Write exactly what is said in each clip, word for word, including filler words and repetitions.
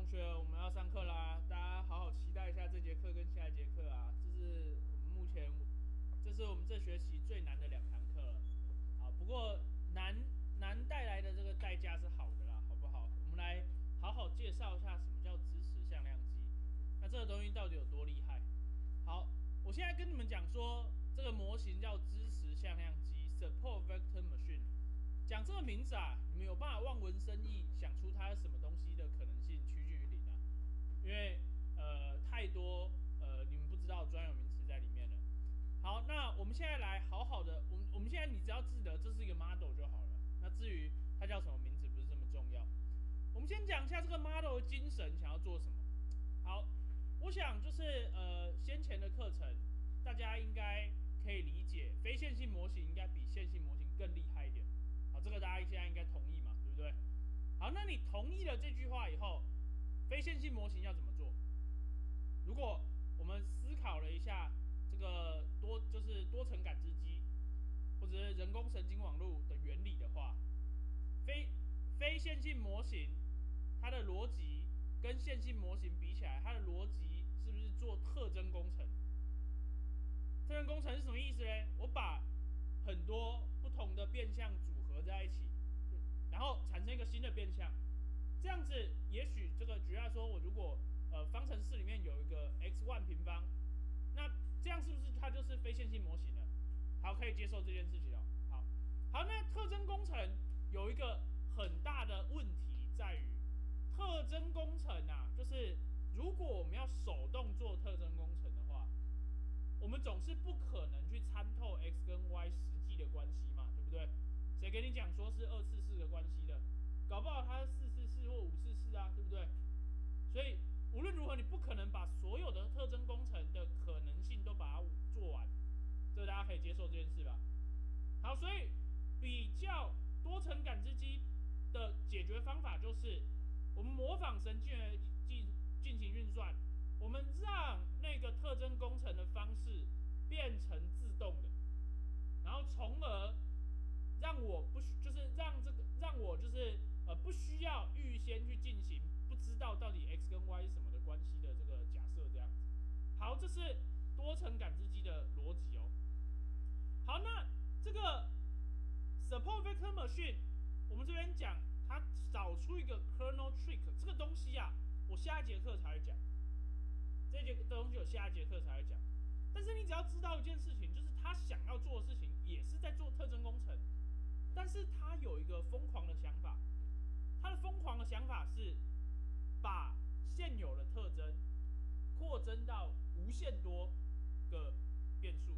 同学，我们要上课啦！大家好好期待一下这节课跟下一节课啊！这是我们目前，这是我们这学期最难的两堂课了。啊，不过难难带来的这个代价是好的啦，好不好？我们来好好介绍一下什么叫支持向量机。那这个东西到底有多厉害？好，我现在跟你们讲说，这个模型叫支持向量机 （Support Vector Machine）。讲这个名字啊，你们有办法望文生义，想出它是什么东西的可能性趋近于零啊？因为呃太多呃你们不知道专有名词在里面了。好，那我们现在来好好的，我们我们现在你只要记得这是一个 model 就好了。那至于它叫什么名字不是这么重要。我们先讲一下这个 model 的精神想要做什么。好，我想就是呃先前的课程大家应该可以理解，非线性模型应该比线性模型更厉害一点。好，这个大家现在应该同意嘛，对不对？好，那你同意了这句话以后，非线性模型要怎么做？如果我们思考了一下这个多就是多层感知机或者是人工神经网络的原理的话，非非线性模型它的逻辑跟线性模型比起来，它的逻辑是不是做特征工程？特征工程是什么意思呢？我把很多不同的变项组合在一起，然后产生一个新的变项。这样子，也许这个举例来说，我如果呃方程式里面有一个 x 一 平方，那这样是不是它就是非线性模型了？好，可以接受这件事情了。好，好，那特征工程有一个很大的问题在于，特征工程啊，就是如果我们要手动做特征工程的话，我们总是不可能去参透 x 跟 y 实际的关系嘛，对不对？谁跟你讲说是二次式的关系的？搞不好它是四次式或五次式啊，对不对？所以无论如何，你不可能把所有的特征工程的可能性都把它做完，这个大家可以接受这件事吧？好，所以比较多层感知机的解决方法就是，我们模仿神经元进进行运算。我们让那个特征工程的方式变成自动的，然后从而让我不就是让这个让我就是呃不需要预先去进行不知道到底 x 跟 y 是什么的关系的这个假设这样子。好，这是多层感知机的逻辑哦。好，那这个 support vector machine， 我们这边讲它找出一个 kernel trick 这个东西啊，我下一节课才会讲。这节东西有下一节课才会讲，但是你只要知道一件事情，就是他想要做的事情也是在做特征工程，但是他有一个疯狂的想法，他的疯狂的想法是把现有的特征扩增到无限多个变数。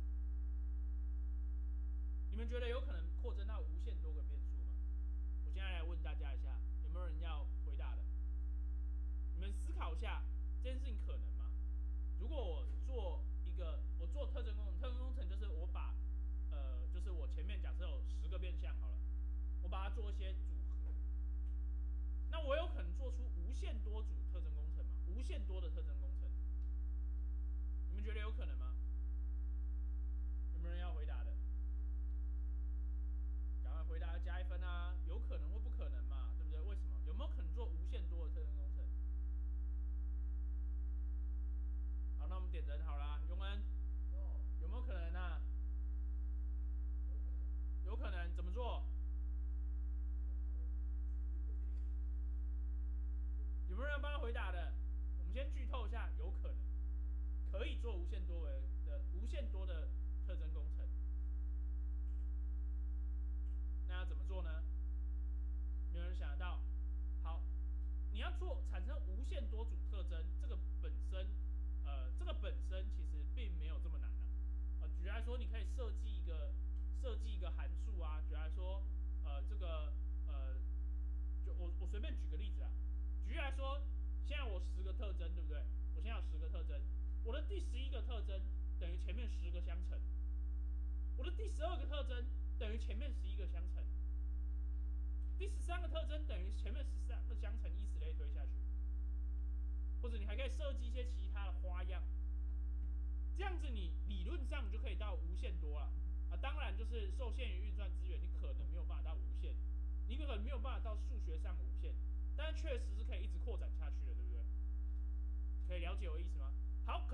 你们觉得有可能扩增到无限多个变数吗？我现在来问大家一下，有没有人要回答的？你们思考一下，这件事情可能吗？如果我做一个，我做特征工程，特征工程就是我把，呃，就是我前面假设有十个变项好了，我把它做一些组合，那我有可能做出无限多组特征工程吗？无限多的特征工程，你们觉得有可能吗？有没有人要回答的？赶快回答加一分啊！有可能或不可能嘛，对不对？为什么？有没有可能做无限多的特征工程？好，那我们点人好啦，永恩，有没有可能啊？有可能，怎么做？有没有人帮他回答的？我们先剧透一下，有可能可以做无限多维的无限多的特征工程。那要怎么做呢？有人想得到？好，你要做产生无限多组特征，这个本身，呃，这个本身其实并没有这么难啊。呃，举例来说，你可以设计一个设计一个函数啊。举例来说，呃，这个呃，就我我随便举个例子啊。举例来说，现在我十个特征，对不对？我现在有十个特征，我的第十一个特征等于前面十个相乘，我的第十二个特征等于前面十一个相乘。第十三个特征等于前面十三个相乘，以此类推下去。或者你还可以设计一些其他的花样，这样子你理论上就可以到无限多了啊。当然，就是受限于运算资源，你可能没有办法到无限，你可能没有办法到数学上无限，但是确实是可以一直扩展下去的，对不对？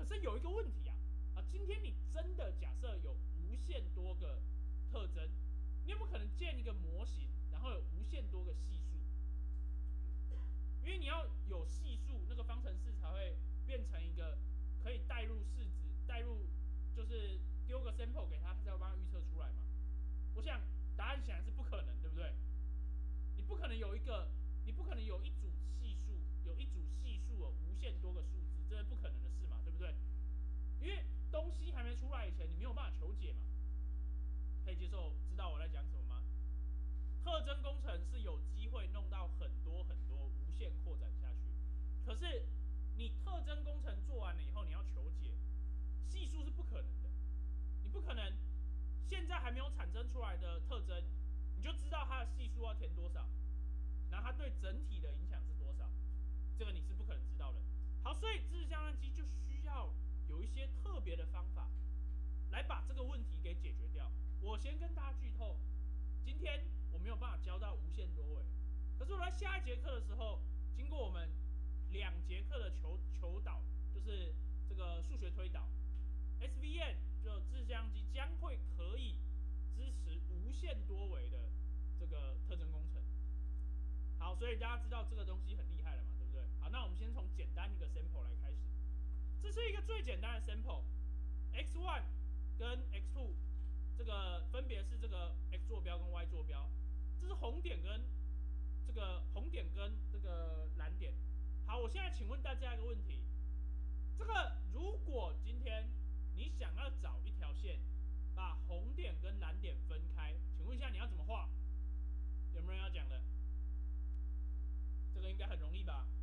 可是有一个问题啊，啊，今天你真的假设有无限多个特征，你有没有可能建一个模型，然后有无限多个系数？因为你要有系数，那个方程式才会变成一个可以带入式子，带入就是丢个 sample 给他，他才会帮他预测出来嘛。我想答案显然是不可能，对不对？你不可能有一个，你不可能有一组系数，有一组系数有无限多个数字，这是不可能的事嘛，对不对？因为东西还没出来以前，你没有办法求解嘛。可以接受，知道我在讲什么吗？特征工程是有机会弄到很多很多无限扩展下去，可是你特征工程做完了以后，你要求解，系数是不可能的，你不可能现在还没有产生出来的特征，你就知道它的系数要填多少，然后它对整体的影响是多少，这个你是不可能知道的。好，所以知识计算机就需要有一些特别的方法来把这个问题给解决掉。我先跟大家剧透，今天我没有办法教到无限多维，可是我在下一节课的时候，经过我们两节课的求求导，就是这个数学推导 ，S V M 就知识计算机将会可以支持无限多维的这个特征工程。好，所以大家知道这个东西很厉害了嘛，对不对？好，那我们先从简单一个 sample 来开始。这是一个最简单的 sample，x 一 跟 x 二，这个分别是这个 x 坐标跟 y 坐标，这是红点跟这个红点跟这个蓝点。好，我现在请问大家一个问题：这个如果今天你想要找一条线，把红点跟蓝点分开，请问一下你要怎么画？有没有人要讲的？这个应该很容易吧？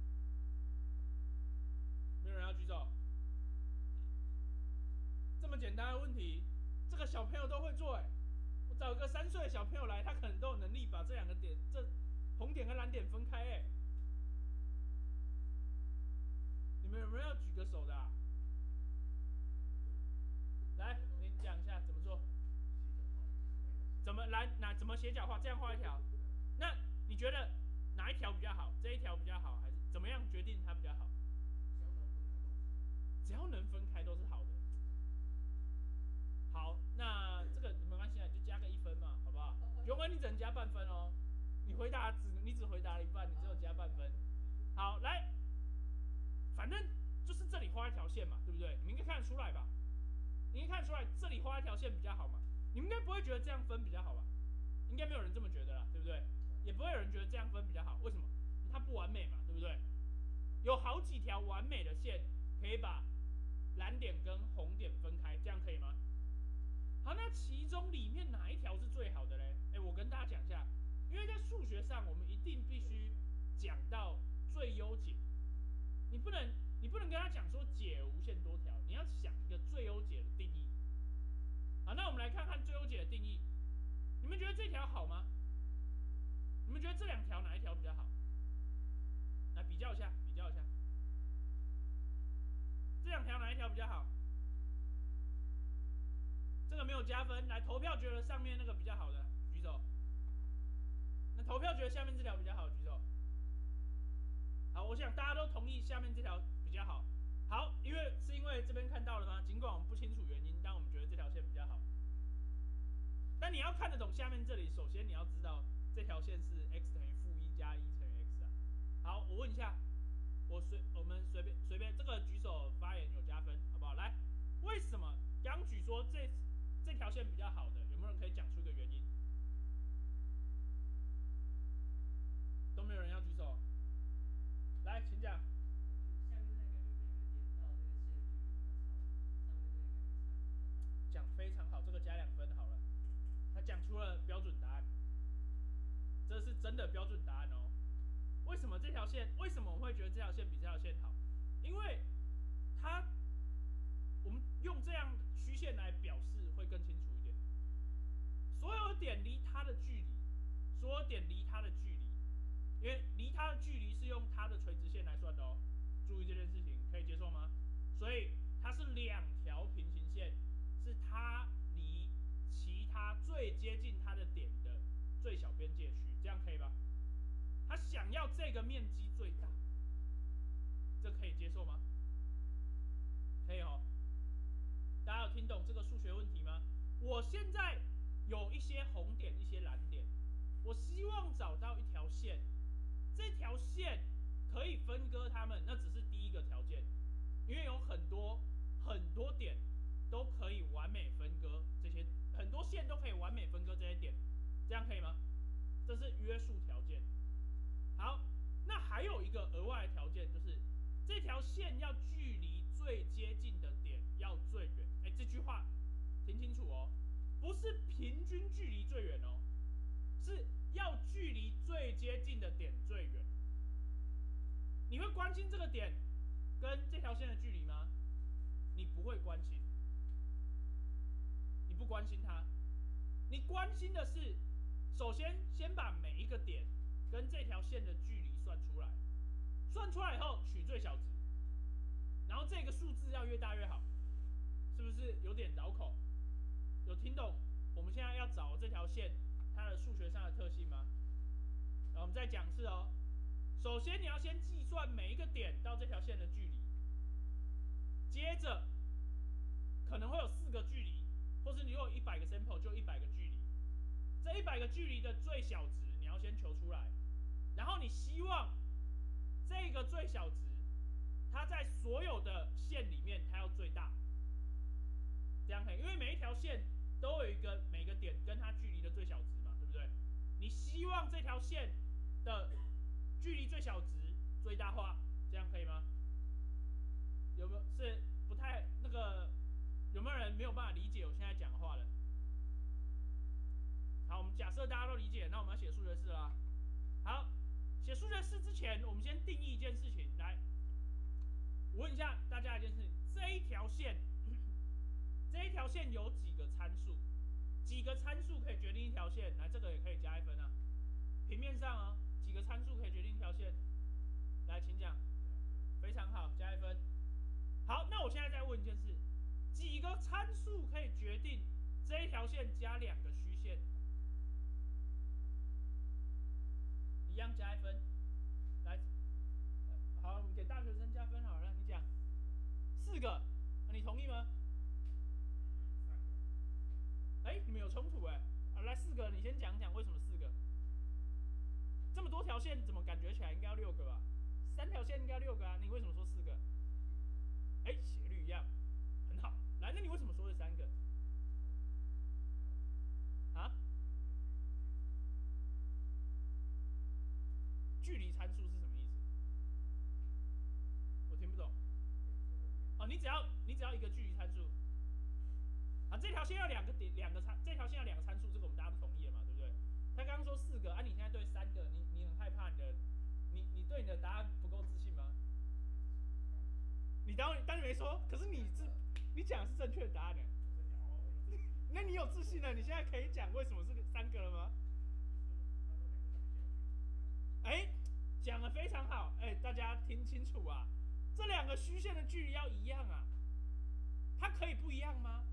没有人要举手。这么简单的问题，这个小朋友都会做哎。我找个三岁的小朋友来，他可能都有能力把这两个点，这红点跟蓝点分开哎。你们有没有要举个手的啊？来，你讲一下怎么做？怎么来哪？怎么斜角画？这样画一条。那你觉得哪一条比较好？这一条比较好，还是怎么样决定它比较好？只要能分开都是好的。好，那这个没关系啊，你就加个一分嘛，好不好？永恩你只能加半分哦，你回答只你只回答了一半，你只有加半分。好，来，反正就是这里画一条线嘛，对不对？你们应该看得出来吧？你应该看得出来这里画一条线比较好嘛？你们应该不会觉得这样分比较好吧？应该没有人这么觉得啦，对不对？也不会有人觉得这样分比较好，为什么？它不完美嘛，对不对？有好几条完美的线可以把蓝点跟红点分开，这样可以吗？好，那其中里面哪一条是最好的嘞？哎，我跟大家讲一下，因为在数学上我们一定必须讲到最优解，你不能你不能跟他讲说解无限多条，你要想一个最优解的定义。好，那我们来看看最优解的定义，你们觉得这条好吗？你们觉得这两条哪一条比较好？来比较一下，比较一下，这两条哪一条比较好？这个没有加分，来投票觉得上面那个比较好的举手。那投票觉得下面这条比较好举手。好，我想大家都同意下面这条比较好。好，因为是因为这边看到了吗？尽管我们不清楚原因，但我们觉得这条线比较好。但你要看得懂下面这里，首先你要知道这条线是 x 等于负一加一乘以 x 啊。好，我问一下，我随我们随便随便这个举手发言有加分，好不好？来，为什么刚举说这这条线比较好的？有没有人可以讲出一个原因？都没有人要举手。来，请讲。 下面那个感觉每个点到这个线距离比较长，上面这个感觉差比较大。 讲非常好，这个加两分好了。他讲出了标准答案，这是真的标准答案哦。为什么这条线？为什么我会觉得这条线比这条线好？因为它，我们用这样曲线来表示会更清楚一点。所有点离它的距离，所有点离它的距离，因为离它的距离是用它的垂直线来算的哦。注意这件事情，可以接受吗？所以它是两条平行线，是它离其他最接近它的点的最小边界区，这样可以吧？他想要这个面积最大，这可以接受吗？可可以哦。大家有听懂这个数学问题吗？我现在有一些红点，一些蓝点，我希望找到一条线，这条线可以分割它们，那只是第一个条件，因为有很多很多点都可以完美分割这些，很多线都可以完美分割这些点，这样可以吗？这是约束条件。好，那还有一个额外的条件，就是这条线要距离最接近的点要最远。哎，这句话听清楚哦，不是平均距离最远哦，是要距离最接近的点最远。你会关心这个点跟这条线的距离吗？你不会关心，你不关心它，你关心的是，首先先把每一个点跟这条线的距离算出来，算出来以后取最小值，然后这个数字要越大越好，是不是有点绕口？有听懂我们现在要找这条线它的数学上的特性吗？然后我们再讲一次哦。首先你要先计算每一个点到这条线的距离，接着可能会有四个距离，或是你有一百个 sample 就一百个距离，这一百个距离的最小值你要先求出来，然后你希望这个最小值它在所有的线里面它要最大，这样可以，因为每一条线都有一个每个点跟它距离的最小值嘛，对不对？你希望这条线的距离最小值最大化，这样可以吗？有没有是不太那个？有没有人没有办法理解我现在讲的话的？好，我们假设大家都理解，那我们要写数学式啦。好，写数学式之前，我们先定义一件事情。来，我问一下大家一件事情：这一条线，这一条线有几个参数？几个参数可以决定一条线？来，这个也可以加一分啊。平面上啊、哦，几个参数可以决定一条线？来，请讲。非常好，加一分。好，那我现在再问一件事：几个参数可以决定这一条线加两个虚线？一样加一分。来，好，我们给大学生加分好了，你讲。四个，啊、你同意吗？哎、欸，你们有冲突哎、欸啊！来四个，你先讲讲为什么四个？这么多条线，怎么感觉起来应该要六个吧？三条线应该六个啊，你为什么说四个？哎、欸，斜率一样，很好。来，那你为什么说是三个？啊？距离参数是什么意思？我听不懂。哦，你只要你只要一个距离参数。啊，这条线要两个点，两个参，这条线要两个参数，这个我们大家都同意了嘛，对不对？他刚刚说四个，啊，你现在对三个，你你很害怕你的，你你对你的答案不够自信吗？你当当你没说，可是你是你讲的是正确的答案呢。那你有自信了，你现在可以讲为什么是三个了吗？哎，讲的非常好，哎，大家听清楚啊，这两个虚线的距离要一样啊，它可以不一样吗？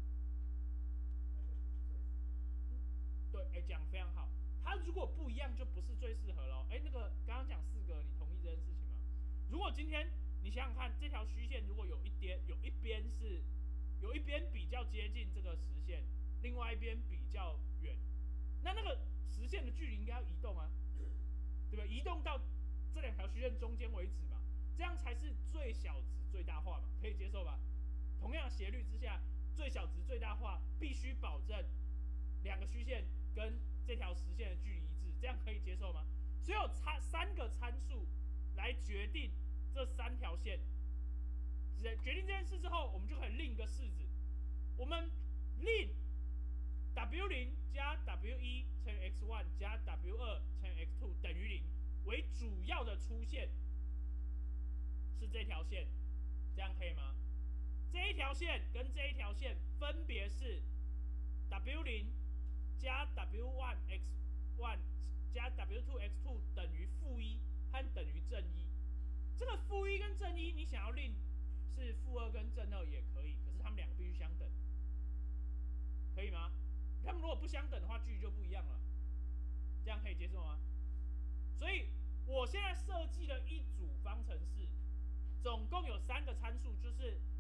对，哎，讲非常好。它如果不一样，就不是最适合咯。哎，那个刚刚讲四个，你同意这件事情吗？如果今天你想想看，这条虚线如果有一边有一边是有一边比较接近这个实线，另外一边比较远，那那个实线的距离应该要移动啊，对吧？移动到这两条虚线中间为止嘛，这样才是最小值最大化嘛，可以接受吧？同样的斜率之下，最小值最大化必须保证两个虚线跟这条实线的距离一致，这样可以接受吗？所以有参三个参数来决定这三条线。决定这件事之后，我们就可以另一个式子，我们令 w 零加 w 一乘以 x 一 加 w 二乘以 x 二等于零为主要的出现是这条线，这样可以吗？这一条线跟这一条线分别是 w 零加 w 一 x 一加 w 二 x 二等于负一和等于正一。这个负一跟正一，你想要令是负二跟正二也可以，可是它们两个必须相等，可以吗？它们如果不相等的话，距离就不一样了，这样可以接受吗？所以我现在设计了一组方程式，总共有三个参数，就是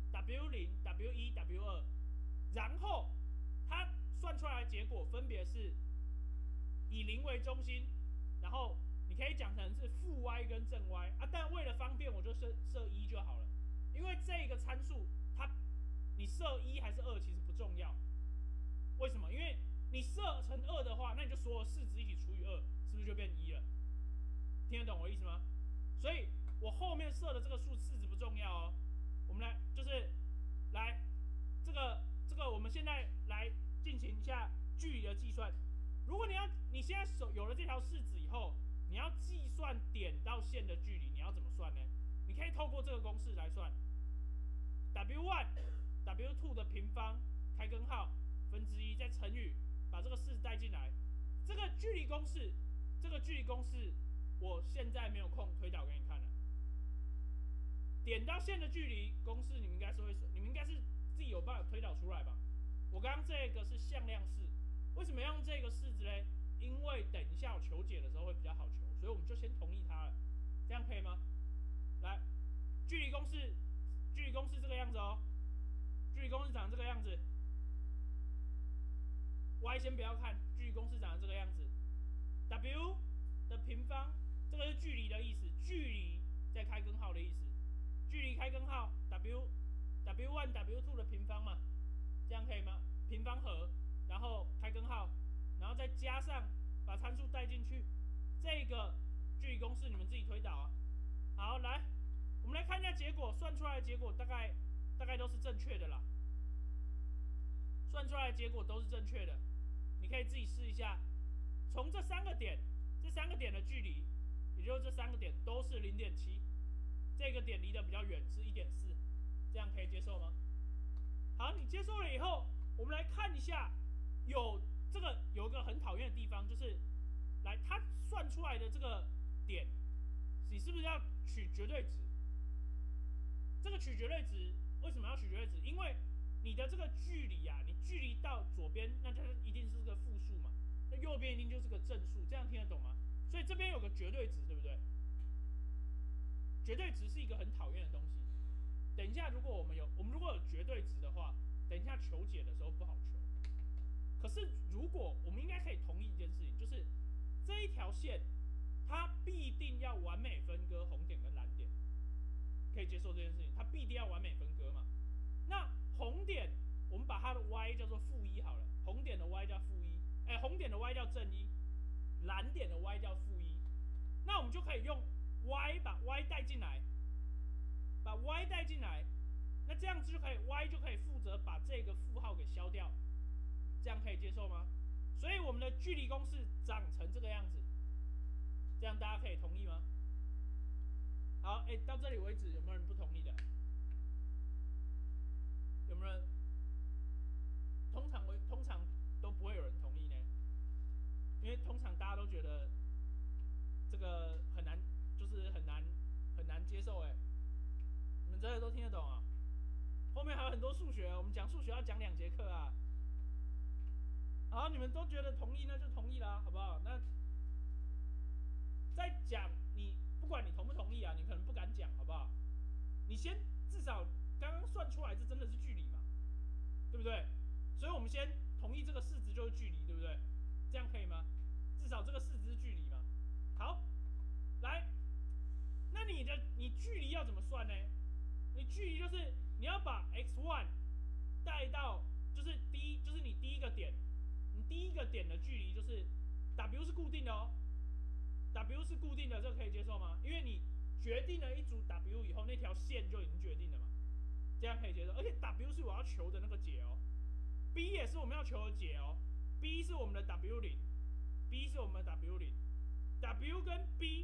W 零、W 一、W 二，然后它算出来的结果分别是以零为中心，然后你可以讲成是负 y 跟正 y 啊，但为了方便我就设设一就好了，因为这个参数它你设一还是二其实不重要，为什么？因为你设成二的话，那你就所有式子一起除以二，是不是就变一了？听得懂我的意思吗？所以我后面设的这个数式子不重要哦，我们来就是来这个这个我们现在来进行一下距离的计算。如果你要你现在手有了这条式子以后，你要计算点到线的距离，你要怎么算呢？你可以透过这个公式来算 ，W 一 W 二 的平方开根号分之一再乘以把这个式带进来，这个距离公式，这个距离公式我现在没有空推导给你看了。点到线的距离公式你们应该是会，你们应该是自己有办法推导出来吧？我刚刚这个是向量式，为什么要用这个式子嘞？因为等一下我求解的时候会比较好求，所以我们就先同意它了，这样可以吗？来，距离公式，距离公式这个样子哦，距离公式长这个样子。y 先不要看，距离公式长这个样子。W 的平方，这个是距离的意思，距离再开根号的意思。距离开根号 W W 一 W 二 的平方嘛，这样可以吗？平方和，然后开根号，然后再加上把参数带进去，这个距离公式你们自己推导啊。好，来，我们来看一下结果，算出来的结果大概大概都是正确的啦。算出来的结果都是正确的，你可以自己试一下。从这三个点，这三个点的距离，也就是这三个点都是 零点七， 这个点离得比较远是 一点四， 这样可以接受吗？好，你接受了以后，我们来看一下，有这个有一个很讨厌的地方，就是来它算出来的这个点，你是不是要取绝对值？这个取绝对值为什么要取绝对值？因为你的这个距离啊，你距离到左边，那它一定是个负数嘛，那右边一定就是个正数，这样听得懂吗？所以这边有个绝对值，对不对？绝对值是一个很讨厌的东西。等一下，如果我们有我们如果有绝对值的话，等一下求解的时候不好求。可是如果我们应该可以同意一件事情，就是这一条线它必定要完美分割红点跟蓝点，可以接受这件事情，它必定要完美分割嘛。那红点我们把它的 y 叫做负一好了，红点的 y 叫负一，哎，红点的 y 叫正一，蓝点的 y 叫负一。那我们就可以用 y 把 y 带进来，把 y 带进来，那这样子就可以 y 就可以负责把这个负号给消掉，这样可以接受吗？所以我们的距离公式长成这个样子，这样大家可以同意吗？好，哎，到这里为止有没有人不同意的？有没有人？通常为通常都不会有人同意呢，因为通常大家都觉得这个很难，就是很难很难接受哎。你们真的都听得懂啊？后面还有很多数学，我们讲数学要讲两节课啊。好，你们都觉得同意，那就同意啦，好不好？那再讲你，不管你同不同意啊，你可能不敢讲，好不好？你先至少刚刚算出来，这真的是距离嘛，对不对？所以我们先同意这个式子就是距离，对不对？这样可以吗？至少这个式子是距离嘛。好，来，那你的你距离要怎么算呢？你距离就是你要把 x 一 带到，就是第一，就是你第一个点，你第一个点的距离就是 w 是固定的哦 ，w 是固定的，这个可以接受吗？因为你决定了一组 w 以后，那条线就已经决定了嘛，这样可以接受。而且 w 是我要求的那个解哦 ，b 也是我们要求的解哦 ，b 是我们的 w 零 ，b 是我们的 w 零 ，w 跟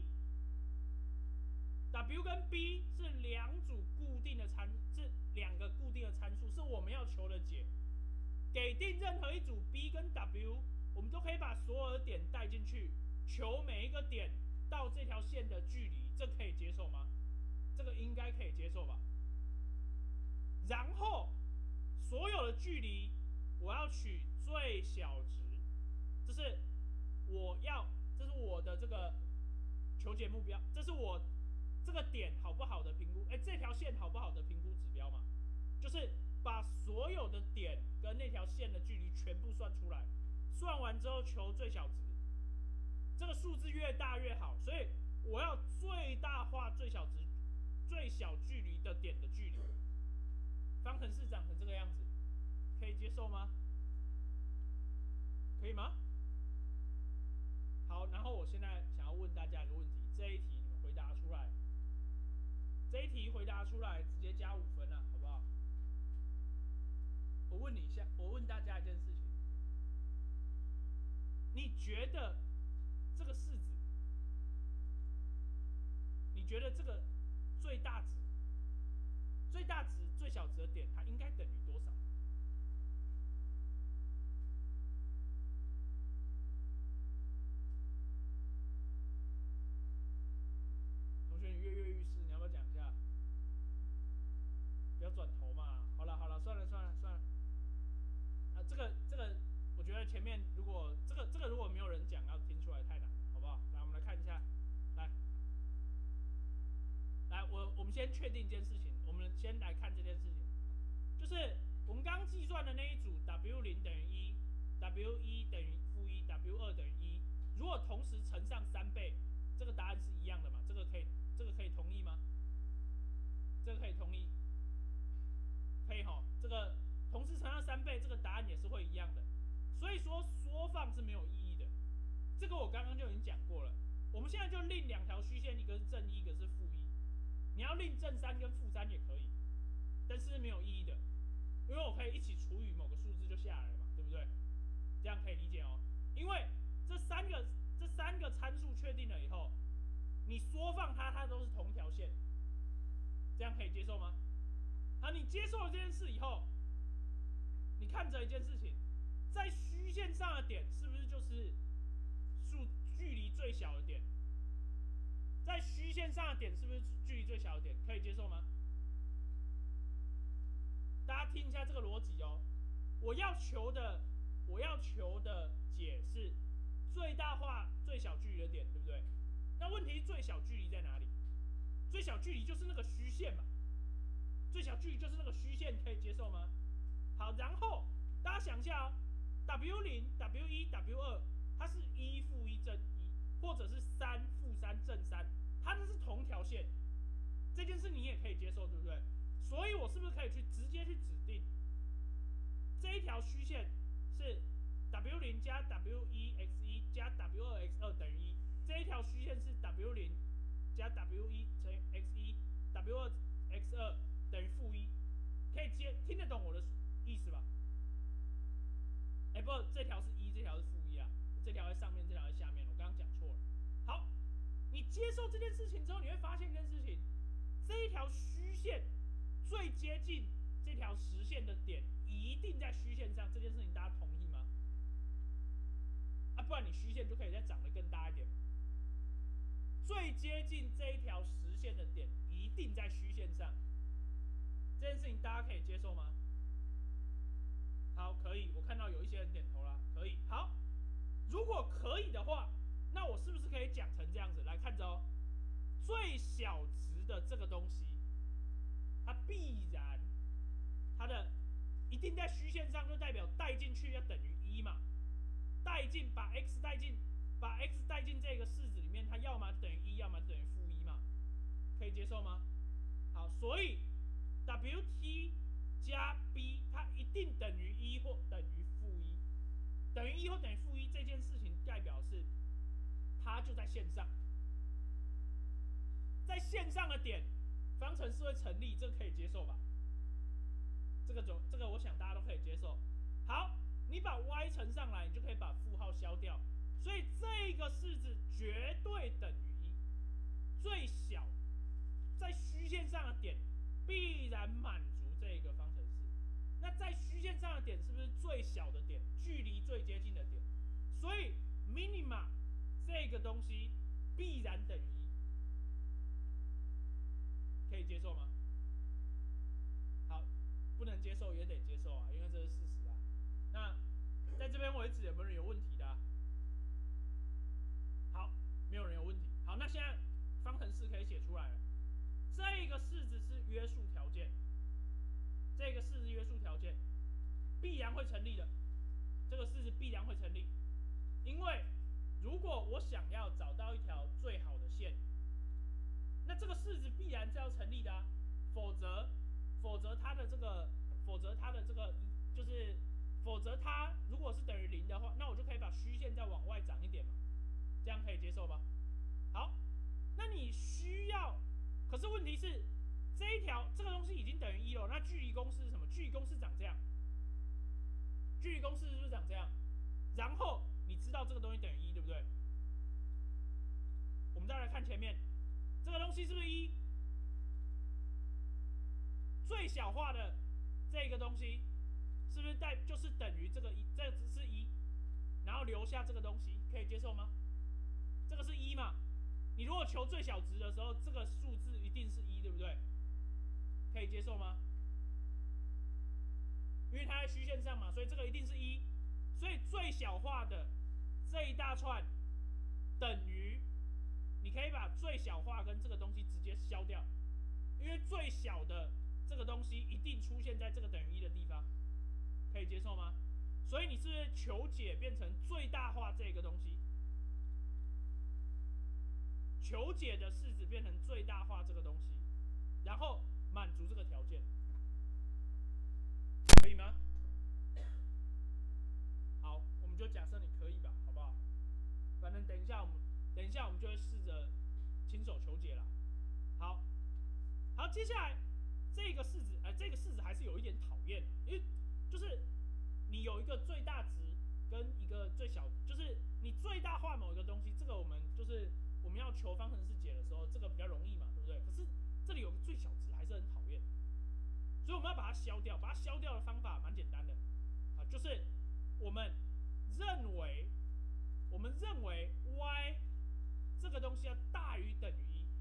b。W 跟 B 是两组固定的参，是两个固定的参数，是我们要求的解。给定任何一组 B 跟 W， 我们都可以把所有的点带进去，求每一个点到这条线的距离，这可以接受吗？这个应该可以接受吧？然后所有的距离我要取最小值，这是我要，这是我的这个求解目标，这是我。这个点好不好的评估？哎，这条线好不好的评估指标嘛？ 就是把所有的点跟那条线的距离全部算出来，算完之后求最小值，这个数字越大越好，所以我要最大化最小值、最小距离的点的距离。方程式长成这个样子，可以接受吗？可以吗？好，然后我现在想要问大家一个问题，这一题你们回答出来，这一题回答出来直接加五分啊，好不好？我问你一下，我问大家一件事情，你觉得这个式子，你觉得这个最大值、最大值、最小值的点，它应该等于多少？同学，你跃跃欲试，你要不要讲一下？不要转头嘛。好了好了，算了算了算了。啊，这个这个，我觉得前面如果这个这个如果没有人讲，要听出来太难了，好不好？来，我们来看一下，来，来，我我们先确定一件事情，我们先来看这件事情，就是我们刚刚计算的那一组 W 零等于一 ，W 一等于负一 ，W 二等于一，如果同时乘上三倍，这个答案是一样的嘛？这个可以这个可以同意吗？这个可以同意，可以齁，这个同时乘上三倍，这个答案也是会一样的。所以说缩放是没有意义的，这个我刚刚就已经讲过了。我们现在就另两条虚线，一个是正一，一个是负一。你要另正三跟负三也可以，但是没有意义的，因为我可以一起除以某个数字就下来了嘛，对不对？这样可以理解哦。因为这三个这三个参数确定了以后，你缩放它，它都是同条线，这样可以接受吗？好，你接受了这件事以后，你看着一件事情，在虚线上的点是不是就是数距离最小的点？在虚线上的点是不是距离最小的点？可以接受吗？大家听一下这个逻辑哦。我要求的，我要求的解是最大化最小距离的点，对不对？那问题是最小距离在哪里？最小距离就是那个虚线嘛。最小距离就是那个虚线，可以接受吗？好，然后大家想一下哦 ，W 零、W 一、W 二，它是一负一正一，或者是三负三正三，它这是同条线，这件事你也可以接受，对不对？所以我是不是可以去直接去指定这一条虚线是 W 零加 W 一 x 一加 W 二 x 二等于一，这一条虚线是 W 零加 W 一 x 一 W 二 x 二等于负一，可以接听得懂我的意思吧？哎，不，这条是一，这条是负一啊，这条在上面，这条在下面，我刚刚讲错了。好，你接受这件事情之后，你会发现一件事情，这一条虚线最接近这条实线的点一定在虚线上，这件事情大家同意吗？啊，不然你虚线就可以再长得更大一点。最接近这一条实线的点一定在虚线上，这件事情大家可以接受吗？好，可以，我看到有一些人点头啦，可以。好，如果可以的话，那我是不是可以讲成这样子？来看着哦，最小值的这个东西，它必然它的一定在虚线上，就代表带进去要等于一嘛，带进把 x 带进，把 x 带进这个式子里面，它要么等于一，要么等于负一嘛，可以接受吗？好，所以 Wt 加 b 它一定等于一或等于负一，等于一或等于负一这件事情代表是它就在线上，在线上的点方程式会成立，这个可以接受吧？这个总这个我想大家都可以接受。好，你把 y 乘上来，你就可以把负号消掉，所以这个式子绝对等于一，最小在虚线上的点必然满足这个方程式。那在虚线上的点是不是最小的点，距离最接近的点？所以 minima 这个东西必然等于一，可以接受吗？好，不能接受也得接受啊，因为这是事实啊。那在这边为止有没有人有问题的啊？好，没有人有问题。好，那现在方程式可以写出来了。这个式子是约束条件，这这个式子约束条件必然会成立的，这个式子必然会成立，因为如果我想要找到一条最好的线，那这个式子必然是要成立的啊，否则否则它的这个否则它的这个就是否则它如果是等于零的话，那我就可以把虚线再往外长一点嘛，这样可以接受吧？好，那你需要，可是问题是这一条这个东西已经等于一了，那距离公式是什么？距离公式长这样，距离公式是不是长这样？然后你知道这个东西等于一，对不对？我们再来看前面，这个东西是不是一？最小化的这个东西是不是代就是等于这个一？这只是一，然后留下这个东西，可以接受吗？这个是一嘛？你如果求最小值的时候，这个数字一定是一，对不对？可以接受吗？因为它在虚线上嘛，所以这个一定是一。所以最小化的这一大串等于，你可以把最小化跟这个东西直接消掉，因为最小的这个东西一定出现在这个等于一的地方，可以接受吗？所以你是不是求解变成最大化这个东西？求解的式子变成最大化这个东西，然后满足这个条件，可以吗？好，我们就假设你可以吧，好不好？反正等一下我们等一下我们就会试着亲手求解了。好，好，接下来这个式子，呃，这个式子还是有一点讨厌，因为就是你有一个最大值跟一个最小，就是你最大化某一个东西，这个我们就是我们要求方程式解的时候，这个比较容易嘛，对不对？可是这里有个最小值还是很讨厌，所以我们要把它消掉。把它消掉的方法蛮简单的，啊，就是我们认为我们认为 y 这个东西要大于等于一，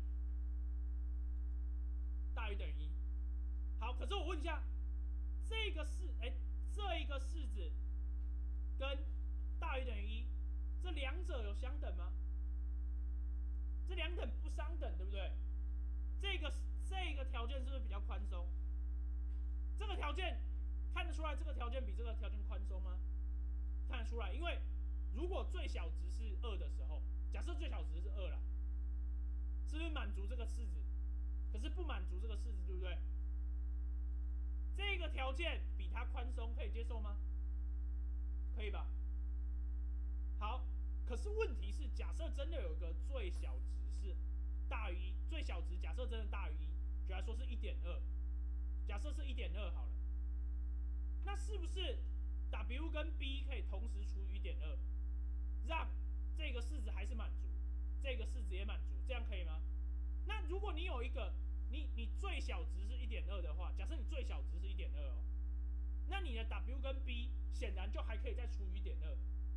大于等于一。好，可是我问一下，这个式，哎，这一个式子跟大于等于一，这两者有相等吗？这两等不相等，对不对？这个这个条件是不是比较宽松？这个条件看得出来，这个条件比这个条件宽松吗？看得出来，因为如果最小值是二的时候，假设最小值是二啦，是不是满足这个式子？可是不满足这个式子，对不对？这个条件比它宽松，可以接受吗？可以吧？好，可是问题是，假设真的有个最小值是大于一，最小值假设真的大于一，举来说是一点二，假设是一点二好了，那是不是 W 跟 B 可以同时除以一点二，让这个式子还是满足，这个式子也满足，这样可以吗？那如果你有一个你你最小值是一点二的话，假设你最小值是一点二哦，那你的 W 跟 B 显然就还可以再除以一点二，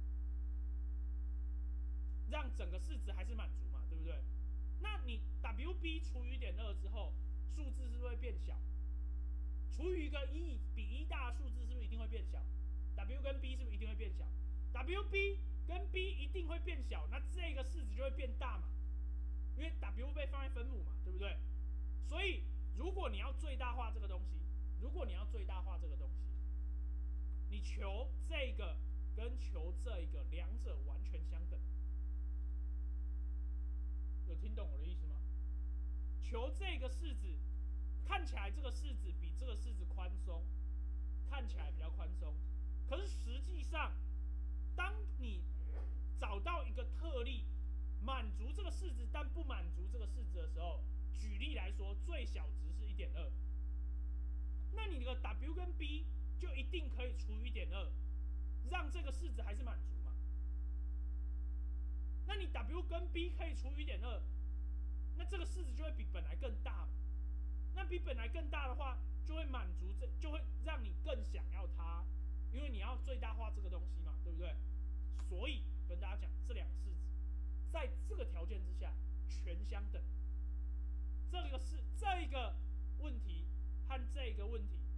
让整个式子还是满足嘛，对不对？那你 W B 除以一点二之后，数字是不是会变小？除以一个一比一大的数字是不是一定会变小 ？W 跟 B 是不是一定会变小 ？W B 跟 B 一定会变小，那这个式子就会变大嘛，因为 W 被放在分母嘛，对不对？所以如果你要最大化这个东西，如果你要最大化这个东西，你求这个跟求这一个两者完全相等，有听懂我的意思吗？求这个式子，看起来这个式子比这个式子宽松，看起来比较宽松，可是实际上，当你找到一个特例，满足这个式子但不满足这个式子的时候，举例来说，最小值是一点二，那你的 W 跟 B 就一定可以除以一点二，让这个式子还是满足嘛？那你 W 跟 B 可以除以一点二，那这个式子就会比本来更大嘛？那比本来更大的话，就会满足这，就会让你更想要它，因为你要最大化这个东西嘛，对不对？所以跟大家讲，这两个式子在这个条件之下全相等。这个是这个问题和这个问题，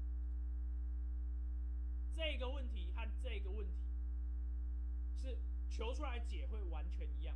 这个问题和这个问题是求出来解会完全一样，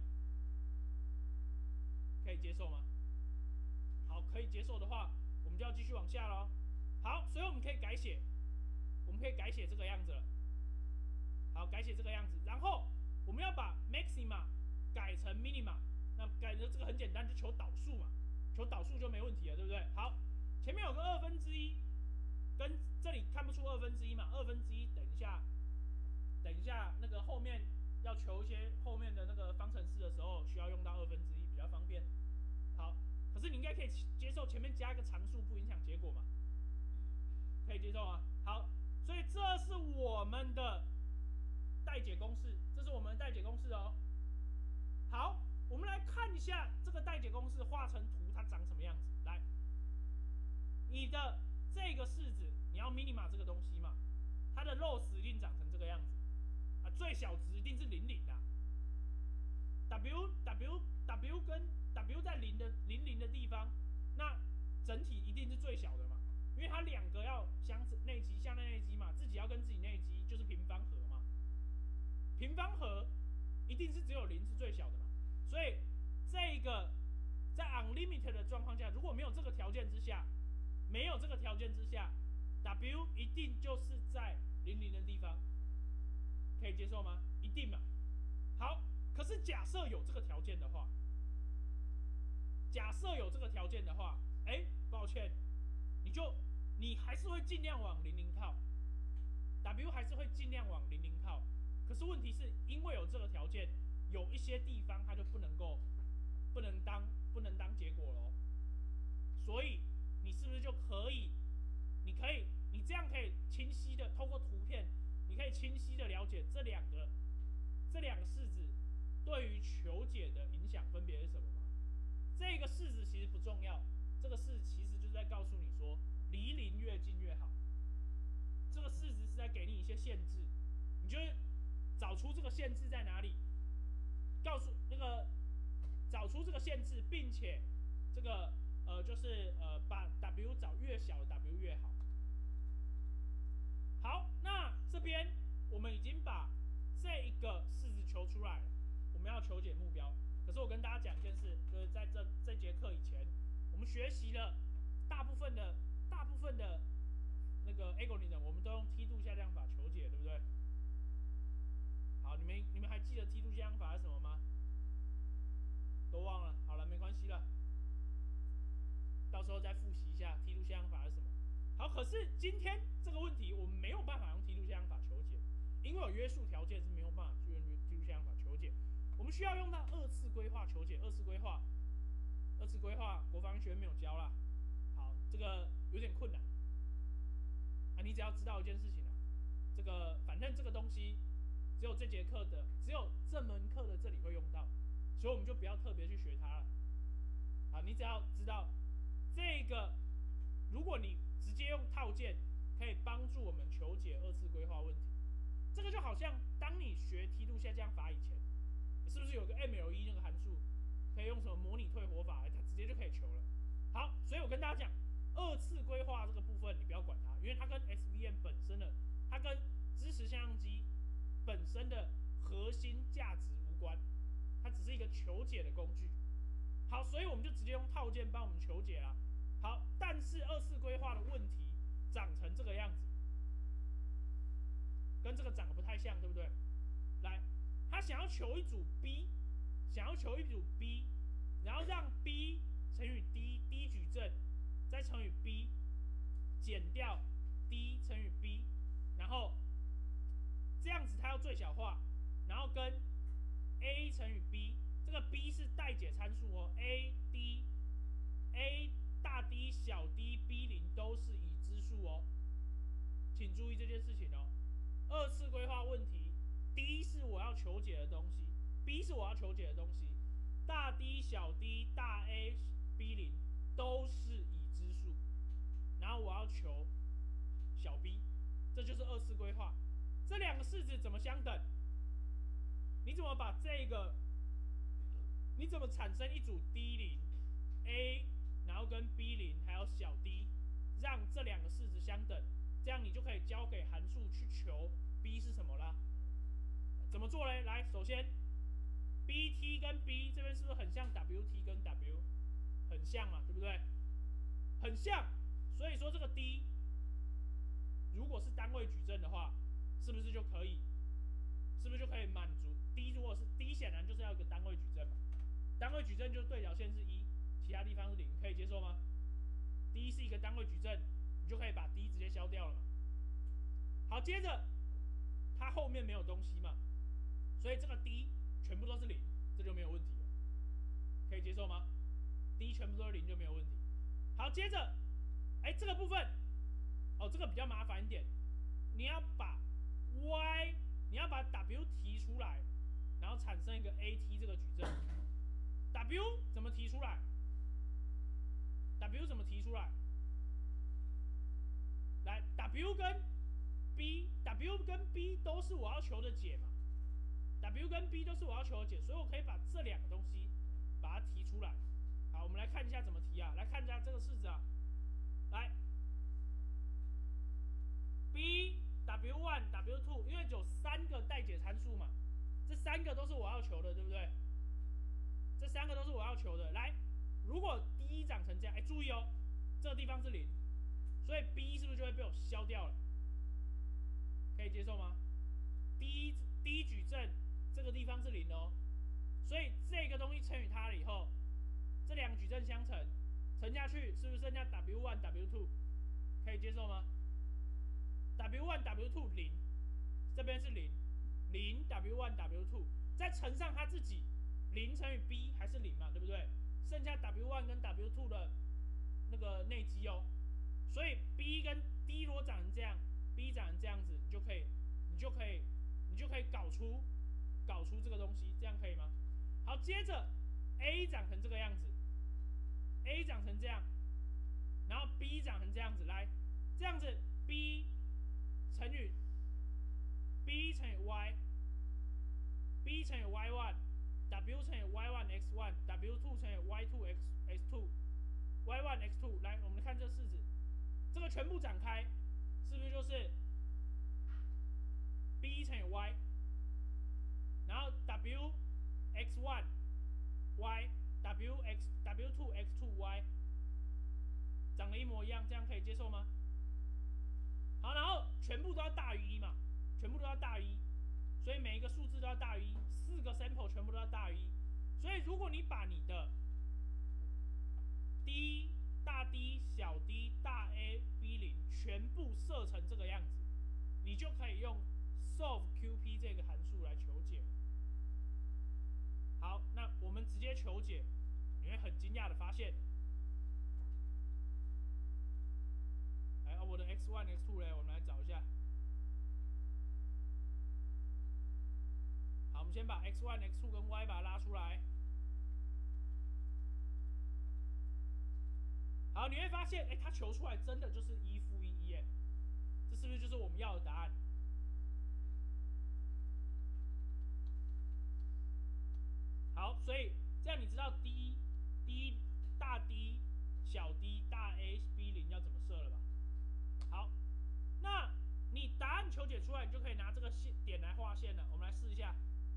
可以接受吗？好，可以接受的话，我们就要继续往下喽。 好，所以我们可以改写，我们可以改写这个样子了。好，改写这个样子，然后我们要把 maxima 改成 minima， 那改的这个很简单，就求导数嘛，求导数就没问题了，对不对？好，前面有个二分之一，跟这里看不出二分之一嘛，二分之一等一下，等一下那个后面要求一些后面的那个方程式的时候，需要用到二分之一，比较方便。好，可是你应该可以接受前面加一个常数不影响结果嘛？可以接受啊。好，所以这是我们的代解公式，这是我们的代解公式哦。好，我们来看一下这个代解公式画成图它长什么样子。来，你的这个式子你要 minima 这个东西嘛，它的 loss 一定长成这个样子啊，最小值一定是零零的。W W W 跟 W 在零的零零的地方，那整体一定是最小的嘛，因为它两个要相内积向内内积嘛，自己要跟自己内积就是平方和嘛，平方和一定是只有零是最小的嘛，所以这个在 unlimited 的状况下，如果没有这个条件之下，没有这个条件之下 ，W 一定就是在零零的地方，可以接受吗？一定嘛。好。可是假设有这个条件的话，假设有这个条件的话，哎，抱歉，你就你还是会尽量往零零靠 ，W 还是会尽量往零零靠。可是问题是因为有这个条件，有一些地方它就不能够不能当不能当结果咯。所以你是不是就可以？你可以，你这样可以清晰的透过图片，你可以清晰的了解这两个这两个式子。对于求解的影响分别是什么吗？这个式子其实不重要，这个式子其实就是在告诉你说，离零越近越好。这个式子是在给你一些限制，你就找出这个限制在哪里，告诉那个找出这个限制，并且这个呃就是呃把 W 找越小的 W 越好。好，那这边我们已经把这一个式子求出来了。我们要求解目标，可是我跟大家讲一件事，就是在这这节课以前，我们学习了大部分的大部分的那个 algorithm， 我们都用梯度下降法求解，对不对？好，你们你们还记得梯度下降法是什么吗？都忘了，好了，没关系了，到时候再复习一下梯度下降法是什么。好，可是今天这个问题我们没有办法用梯度下降法求解，因为有约束条件是没有办法用梯度下降法求解。我们需要用到二次规划求解，二次规划，二次规划国防学院没有教啦。好，这个有点困难啊。你只要知道一件事情啊，这个反正这个东西只有这节课的，只有这门课的这里会用到，所以我们就不要特别去学它了。好，你只要知道这个，如果你直接用套件，可以帮助我们求解二次规划问题。这个就好像当你学梯度下降法以前。是不是有个 M L E 那个函数，可以用什么模拟退活法，它直接就可以求了。好，所以我跟大家讲，二次规划这个部分你不要管它，因为它跟 S V M 本身的，它跟支持向量机本身的核心价值无关，它只是一个求解的工具。好，所以我们就直接用套件帮我们求解啦。好，但是二次规划的问题长成这个样子，跟这个长得不太像，对不对？来。他想要求一组 B， 想要求一组 B， 然后让 B 乘以 D，D 矩阵，再乘以 B， 减掉 D 乘以 B， 然后这样子它要最小化，然后跟 A 乘以 B， 这个 B 是代解参数哦 ，A D A 大 D 小 D B 零都是已知数哦，请注意这件事情哦。二次规划问题。D 是我要求解的东西 ，B 是我要求解的东西，大 D 小 D 大 A B 零都是已知数，然后我要求小 b， 这就是二次规划。这两个式子怎么相等？你怎么把这个，你怎么产生一组 D 零 A， 然后跟 B 零还有小 d， 让这两个式子相等，这样你就可以交给函数去求 b 是什么啦？怎么做嘞？来，首先 B T 跟 B 这边是不是很像 W T 跟 W？ 很像嘛，对不对？很像，所以说这个 D 如果是单位矩阵的话，是不是就可以？是不是就可以满足 D？ 如果是 D， 显然就是要一个单位矩阵嘛。单位矩阵就是对角线是一，其他地方是零，可以接受吗 ？D 是一个单位矩阵，你就可以把 D 直接消掉了嘛。好，接着它后面没有东西嘛，所以这个 D 全部都是零，这就没有问题了，可以接受吗 ？D 全部都是零就没有问题。好，接着，哎，这个部分，哦，这个比较麻烦一点，你要把 Y， 你要把 W 提出来，然后产生一个 A T 这个矩阵。W 怎么提出来 ？W 怎么提出来？来 ，W 跟 B，W 跟 B 都是我要求的解嘛 ，W 跟 B 都是我要求的解，所以我可以把这两个东西把它提出来。好，我们来看一下怎么提啊，来看一下这个式子啊，来 ，B W 一 W 二，因为有三个待解参数嘛，这三个都是我要求的，对不对？这三个都是我要求的。来，如果 D 长成这样，哎，注意哦，这个地方是零，所以 B 是不是就会被我消掉了？可以接受吗 ？D D 矩阵这个地方是零哦，所以这个东西乘以它了以后，这两个矩阵相乘，乘下去是不是剩下 W 一 W 二？可以接受吗 ？W 一 W 二 零，这边是零，零 W 一 W 二，再乘上它自己。零乘以 B 还是零嘛，对不对？剩下 W 一 跟 W 二的那个内积哦，所以 B 跟 D 如果长成这样 ，B 长成这样子，你就可以，你就可以，你就可以搞出搞出这个东西，这样可以吗？好，接着 A 长成这个样子 ，A 长成这样，然后 B 长成这样子，来，这样子 B 乘以 B 乘以 Y，B 乘以 Y 一。W 乘以 Y 一 X 一 W 二乘以 Y 二 X X 二 Y 一 X 二，来，我们看这式子，这个全部展开，是不是就是 B 乘以 Y， 然后 W X 一 Y W X W 二 X 二 Y， 长得一模一样，这样可以接受吗？好，然后全部都要大于一嘛，全部都要大于一。所以每一个数字都要大于一，四个 sample 全部都要大于一。所以如果你把你的 D 大 D 小 D 大 A B 零全部设成这个样子，你就可以用 solve Q P 这个函数来求解。好，那我们直接求解，你会很惊讶的发现，来，我的 X 一 X 二 呢，我们来找一下。好，我们先把 X 一 X 二 跟 Y 把它拉出来。好，你会发现，哎，它求出来真的就是一负一一，哎，这是不是就是我们要的答案？好，所以这样你知道 D D 大 D 小 D 大 A B 零要怎么设了吧？好，那你答案求解出来，你就可以拿这个线点来画线了。我们来试一下。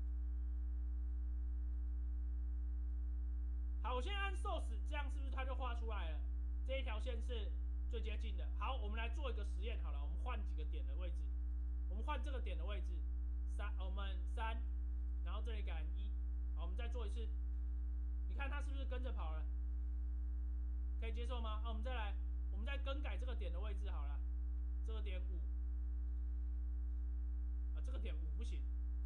好，我现在按 source， 这样是不是它就画出来了？这一条线是最接近的。好，我们来做一个实验好了，我们换几个点的位置，我们换这个点的位置，三，我们三，然后这里改一，好，我们再做一次，你看它是不是跟着跑了？可以接受吗？好，我们再来，我们再更改这个点的位置好了，这个点五，啊，这个点五不行，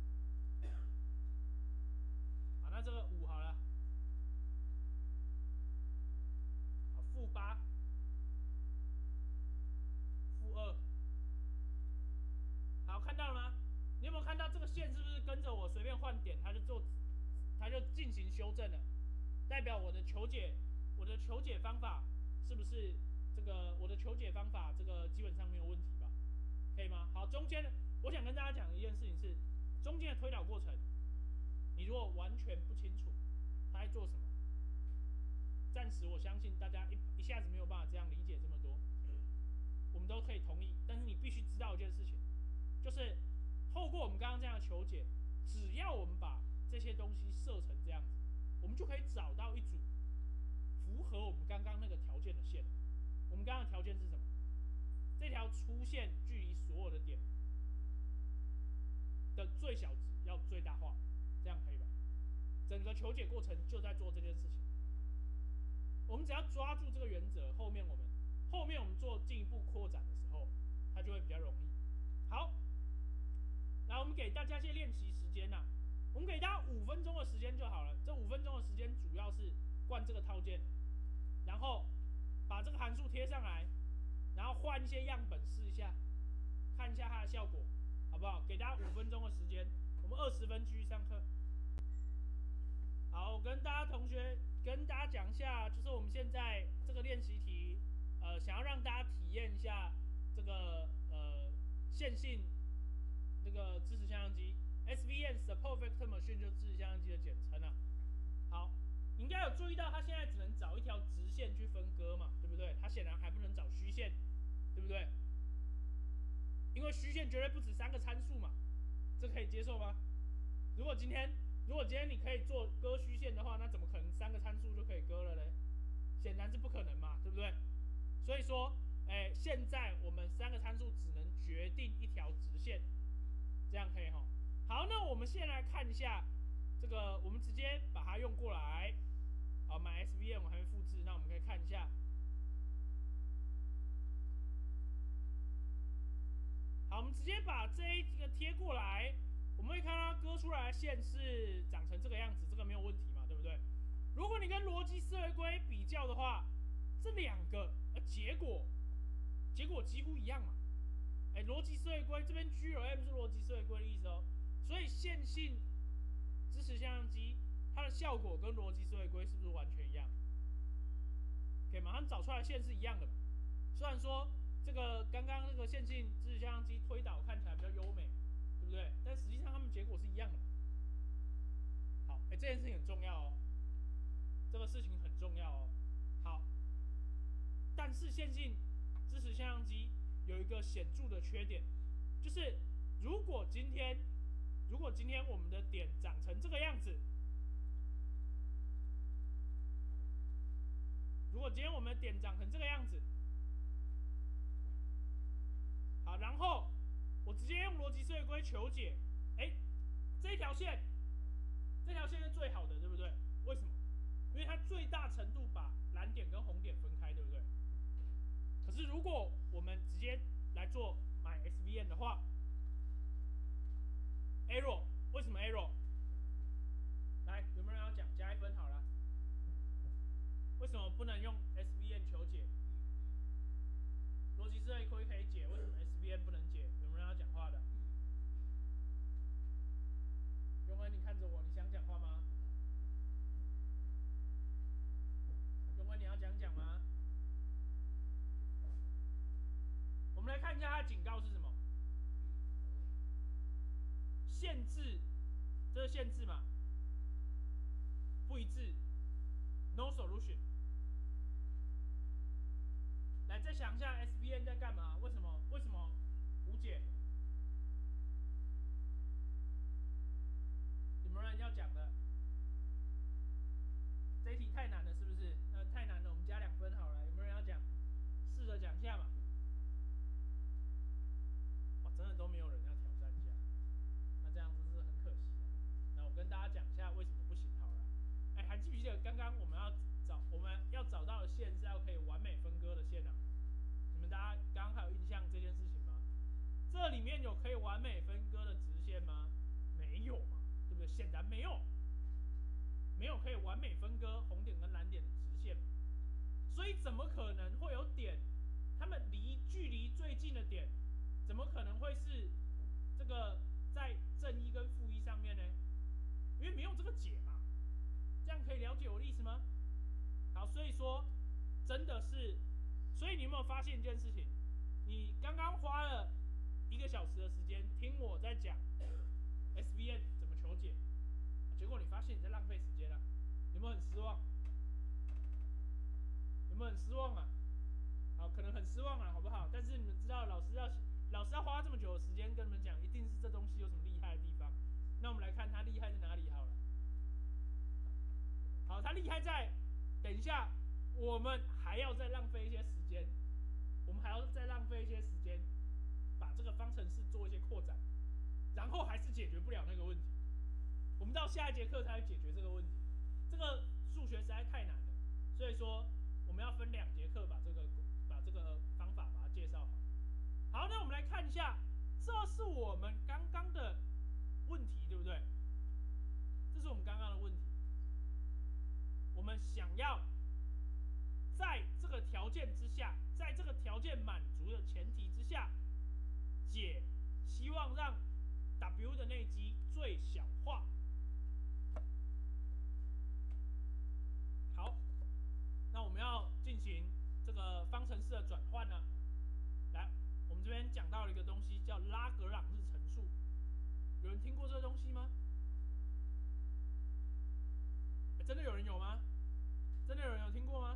好，那这个五好了。负八，负二，好，看到了吗？你有没有看到这个线是不是跟着我随便换点，它就做，它就进行修正了？代表我的求解，我的求解方法是不是这个？我的求解方法这个基本上没有问题吧？可以吗？好，中间我想跟大家讲的一件事情是，中间的推导过程，你如果完全不清楚他在做什么。暂时我相信大家一一下子没有办法这样理解这么多，我们都可以同意。但是你必须知道一件事情，就是透过我们刚刚这样的求解，只要我们把这些东西设成这样子，我们就可以找到一组符合我们刚刚那个条件的线。我们刚刚的条件是什么？这条条出现距离所有的点的最小值要最大化，这样可以吧？整个求解过程就在做这件事情。我们只要抓住这个原则，后面我们后面我们做进一步扩展的时候，它就会比较容易。好，来我们给大家一些练习时间呐、啊，我们给大家五分钟的时间就好了。这五分钟的时间主要是灌这个套件，然后把这个函数贴上来，然后换一些样本试一下，看一下它的效果，好不好？给大家五分钟的时间，我们二十分继续上课。好，我跟大家同学跟大家讲一下，就是我们现在这个练习题，呃，想要让大家体验一下这个呃线性那个支持相相机 S V M Support Vector Machine 就支持相相机的简称啊。好，你应该有注意到，它现在只能找一条直线去分割嘛，对不对？它显然还不能找虚线，对不对？因为虚线绝对不止三个参数嘛，这可以接受吗？如果今天如果今天你可以做割虚线的话，那怎么可能三个参数就可以割了嘞？显然是不可能嘛，对不对？所以说，哎，现在我们三个参数只能决定一条直线，这样可以哈。好，那我们先来看一下这个，我们直接把它用过来。好，买 S V M 我还没复制，那我们可以看一下。好，我们直接把这一个贴过来。我们会看到割出来的线是长成这个样子，这个没有问题嘛，对不对？如果你跟逻辑思维规比较的话，这两个呃结果结果几乎一样嘛。哎，逻辑思维规这边 G L M 是逻辑思维规的意思哦，所以线性支持相相机它的效果跟逻辑思维规是不是完全一样？可以马上找出来的线是一样的嘛。虽然说这个刚刚那个线性支持相相机推导看起来比较优美。对不对？但实际上它们结果是一样的。好，哎，这件事情很重要哦，这个事情很重要哦。好，但是线性支持相相机有一个显著的缺点，就是如果今天如果今天我们的点长成这个样子，如果今天我们的点长成这个样子，好，然后我直接用逻辑思维规求解，哎，这一条线，这条线是最好的，对不对？为什么？因为它最大程度把蓝点跟红点分开，对不对？可是如果我们直接来做买 S V M 的话 ，error， 为什么 error？ 来，有没有人要讲？加一分好了。为什么不能用 S V M 求解？逻辑思维规可以解，为什么 S V M 不能解？有没有人要讲话的？永恩，你看着我，你想讲话吗？永恩，你要讲讲吗？我们来看一下它的警告是什么？限制，这是限制嘛？不一致 ，no solution。来，再想一下 S V M 在干嘛？为什么？为什么无解？有没有人要讲的？这一题太难了，是不是？那太难了，我们加两分好了。有没有人要讲？试着讲一下嘛。哇，真的都没有人要挑战一下，那这样子是很可惜啊。那我跟大家讲一下为什么不行好了。哎，还记不记得刚刚我们要找我们要找到的线是要可以完美分割的线啊？你们大家刚刚还有印象这件事情吗？这里面有可以完美分割的直线吗？没有嘛，对不对？显然没有，没有可以完美分割红点跟蓝点的直线嘛。所以怎么可能会有点，它们离距离最近的点，怎么可能会是这个在正一跟负一上面呢？因为没有这个解嘛。这样可以了解我的意思吗？好，所以说真的是，所以你有没有发现一件事情？你刚刚花了一个小时的时间听我在讲 S V M 怎么求解，结果你发现你在浪费时间了，有没有很失望？有没有很失望啊？好，可能很失望啊，好不好？但是你们知道，老师要老师要花这么久的时间跟你们讲，一定是这东西有什么厉害的地方。那我们来看它厉害在哪里好了。好，它厉害在，等一下我们还要再浪费一些时间，我们还要再浪费一些时间是解决不了那个问题。我们到下一节课才会解决这个问题。这个数学实在太难了，所以说我们要分两节课把这个把这个方法把它介绍好。好，那我们来看一下，这是我们刚刚的问题，对不对？这是我们刚刚的问题。我们想要在这个条件之下，在这个条件满足的前提之下，解希望让 W 的内积最小化。好，那我们要进行这个方程式的转换呢。来，我们这边讲到了一个东西叫拉格朗日乘数，有人听过这个东西吗？真的有人有吗？真的有人有听过吗？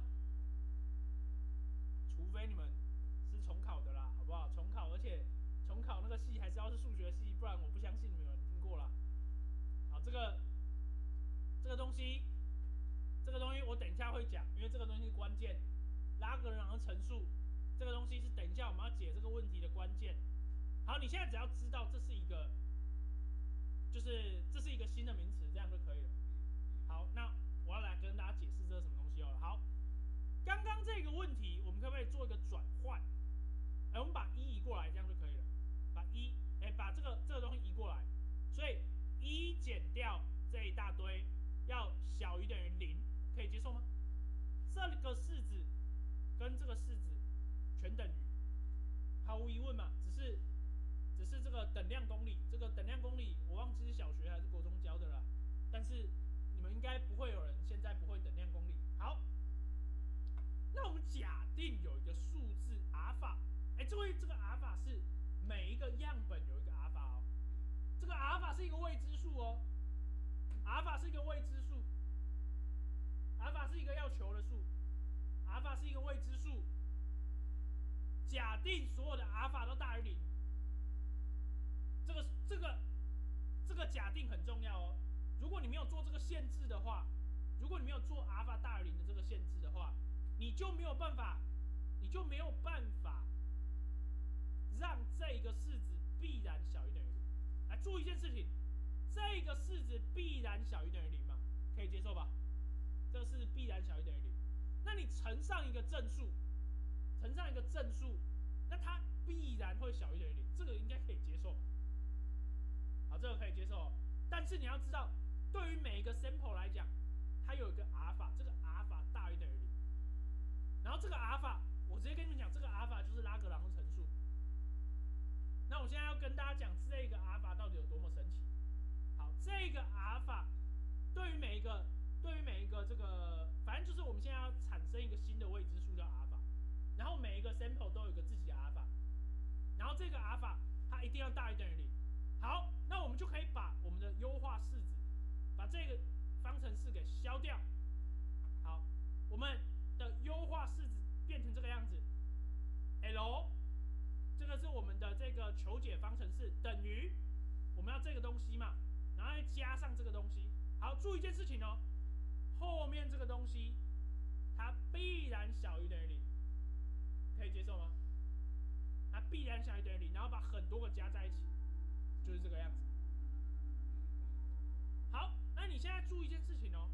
除非你们是重考的啦，好不好？重考，而且重考那个系还是要是数学系，不然我不相信你们有人听过啦。好，这个这个东西，这个东西我等一下会讲，因为这个东西是关键。拉格朗日乘数这个东西是等一下我们要解这个问题的关键。好，你现在只要知道这是一个，就是这是一个新的名词，这样就可以了。好，那我要来跟大家解释这是什么东西哦。好，刚刚这个问题我们可不可以做一个转换？哎，我们把一移过来，这样就可以了。把一，哎，把这个这个东西移过来，所以一减掉这一大堆要小于等于零，可以接受吗？这个式子跟这个式子全等于，毫无疑问嘛，只是只是这个等量公理，这个等量公理我忘记是小学还是国中教的啦，但是你们应该不会有人现在不会等量公理。好，那我们假定有一个数字阿尔法，哎，这位这个阿尔法是每一个样本有一个阿尔法哦，这个阿尔法是一个未知数哦，阿尔法是一个未知数，阿尔法是一个要求的数，阿尔法是一个未知数。假定所有的阿尔法都大于零，这个这个这个假定很重要哦。如果你没有做这个限制的话，如果你没有做阿尔法大于零的这个限制的话，你就没有办法，你就没有办法让这个式子必然小于等于零。来，注意一件事情，这个式子必然小于等于零嘛，可以接受吧？这个式子必然小于等于零，那你乘上一个正数。乘上一个正数，那它必然会小于等于零，这个应该可以接受吧？好，这个可以接受。但是你要知道，对于每一个 sample 来讲，它有一个阿尔法，这个阿尔法大于等于零。然后这个阿尔法，我直接跟你们讲，这个阿尔法就是拉格朗日乘数。那我现在要跟大家讲这个阿尔法到底有多么神奇。好，这个阿尔法对于每一个对于每一个这个，反正就是我们现在要产生一个新的未知数叫阿尔法。然后每一个 sample 都有一个自己的阿尔法，然后这个阿尔法它一定要大于等于零。好，那我们就可以把我们的优化式子，把这个方程式给消掉。好，我们的优化式子变成这个样子 ，L， 这个是我们的这个求解方程式等于我们要这个东西嘛，然后再加上这个东西。好，注意一件事情哦，后面这个东西它必然小于等于零。可以接受吗？它必然小于等于零，然后把很多个加在一起，就是这个样子。好，那你现在注意一件事情哦，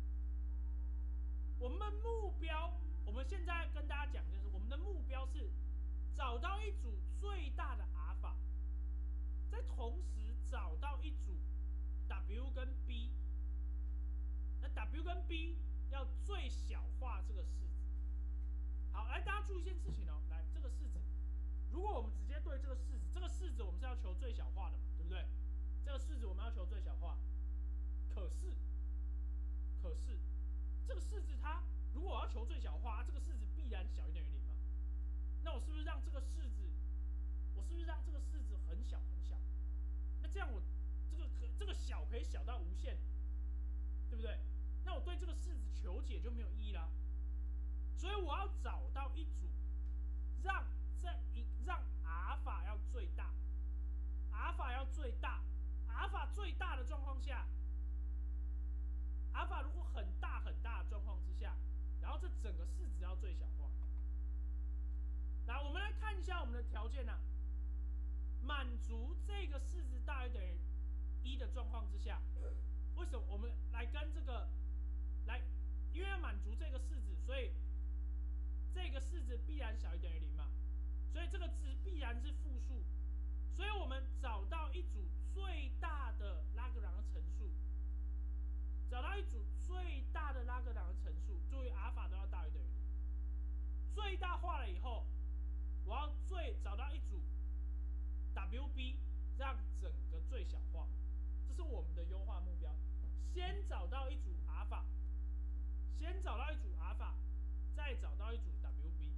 我们的目标，我们现在跟大家讲，就是我们的目标是找到一组最大的阿尔法，再同时找到一组 W 跟 B， 那 W 跟 B 要最小化这个式子。好，来大家注意一件事情哦，来这个式子，如果我们直接对这个式子，这个式子我们是要求最小化的嘛，对不对？这个式子我们要求最小化，可是，可是这个式子它如果我要求最小化，这个式子必然小于等于零嘛？那我是不是让这个式子，我是不是让这个式子很小很小？那这样我这个可这个小可以小到无限，对不对？那我对这个式子求解就没有意义啦。所以我要找到一组让这一让阿尔法要最大，阿尔法要最大，阿尔法最大的状况下，阿尔法如果很大很大的状况之下，然后这整个式子要最小化。来，我们来看一下我们的条件啊，满足这个式子大于等于一的状况之下，为什么我们来跟这个来，因为要满足这个式子，所以这个式子必然小于等于零嘛，所以这个值必然是负数，所以我们找到一组最大的拉格朗日乘数，找到一组最大的拉格朗日乘数，注意阿尔法都要大于等于零，最大化了以后，我要最找到一组 W B， 让整个最小化，这是我们的优化目标。先找到一组阿尔法，先找到一组阿尔法，再找到一组 W B，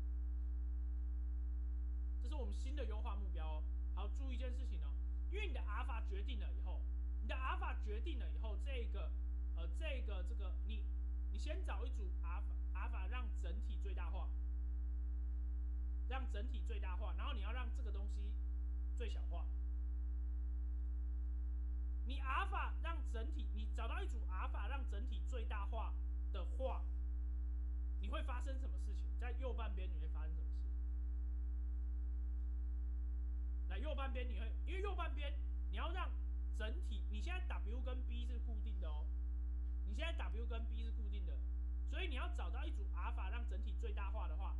这是我们新的优化目标哦。好，注意一件事情哦，因为你的阿尔法决定了以后，你的阿尔法决定了以后，这个呃这个这个你你先找一组阿尔法阿尔法让整体最大化，让整体最大化，然后你要让这个东西最小化。你阿尔法让整体，你找到一组阿尔法让整体最大化的话，你会发生什么事情？在右半边你会发生什么事？来，右半边你会，因为右半边你要让整体，你现在 W 跟 B 是固定的哦，你现在 W 跟 B 是固定的，所以你要找到一组阿尔法让整体最大化的话，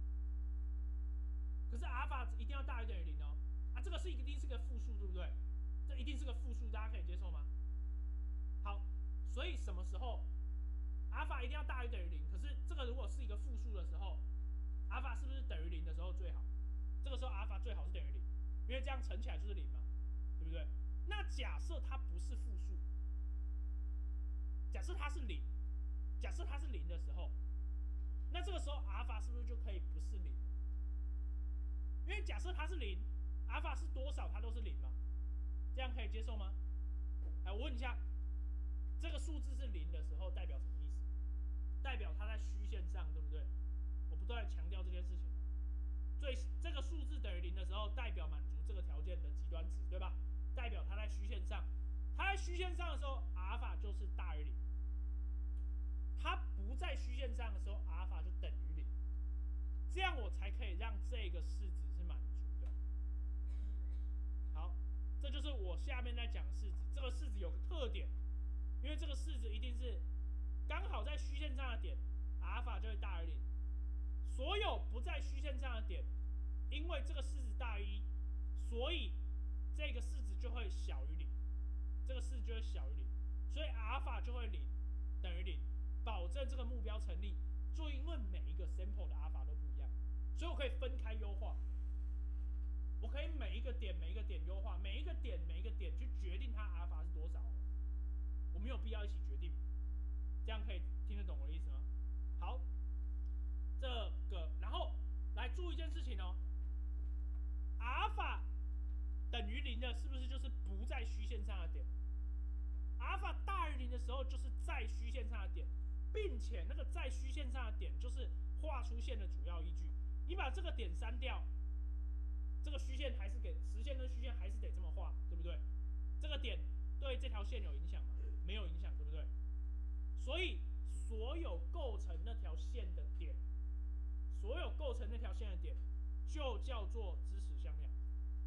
可是阿尔法一定要大于等于零哦，啊，这个是一定是个负数，对不对？这一定是个负数，大家可以接受吗？好，所以什么时候阿尔法一定要大于等于零？可是这个如果是一个负数的时候，阿尔法是不是等于零的时候最好？这个时候阿尔法最好是等于零，因为这样乘起来就是零嘛，对不对？那假设它不是负数，假设它是零，假设它是零的时候，那这个时候阿尔法是不是就可以不是零？因为假设它是零，阿尔法是多少它都是零嘛，这样可以接受吗？来，我问一下，这个数字是零的时候代表什么意思？代表它在虚线上，对不对？我不断的强调这件事情。最这个数字等于零的时候，代表满足这个条件的极端值，对吧？代表它在虚线上，它在虚线上的时候，阿尔法就是大于零。它不在虚线上的时候，阿尔法就等于零。这样我才可以让这个式子是满足的。好，这就是我下面在讲的式子。这个式子有个特点，因为这个式子一定是刚好在虚线上的点，阿尔法就会大于零。所有不在虚线上的点，因为这个式子大于一，所以这个式子就会小于零，这个式子就会小于零，所以阿尔法就会零，等于零，保证这个目标成立。注意，因为每一个 sample 的阿尔法都不一样，所以我可以分开优化。我可以每一个点每一个点优化，每一个点每一个点去决定它阿尔法是多少、哦。我没有必要一起决定，这样可以听得懂我的意思吗？好。这个，然后来注意一件事情哦，阿尔法等于零的，是不是就是不在虚线上的点？阿尔法大于零的时候，就是在虚线上的点，并且那个在虚线上的点就是画出线的主要依据。你把这个点删掉，这个虚线还是给实线跟虚线还是得这么画，对不对？这个点对这条线有影响吗？没有影响，对不对？所以所有构成那条线的点。所有构成那条线的点，就叫做支持向量。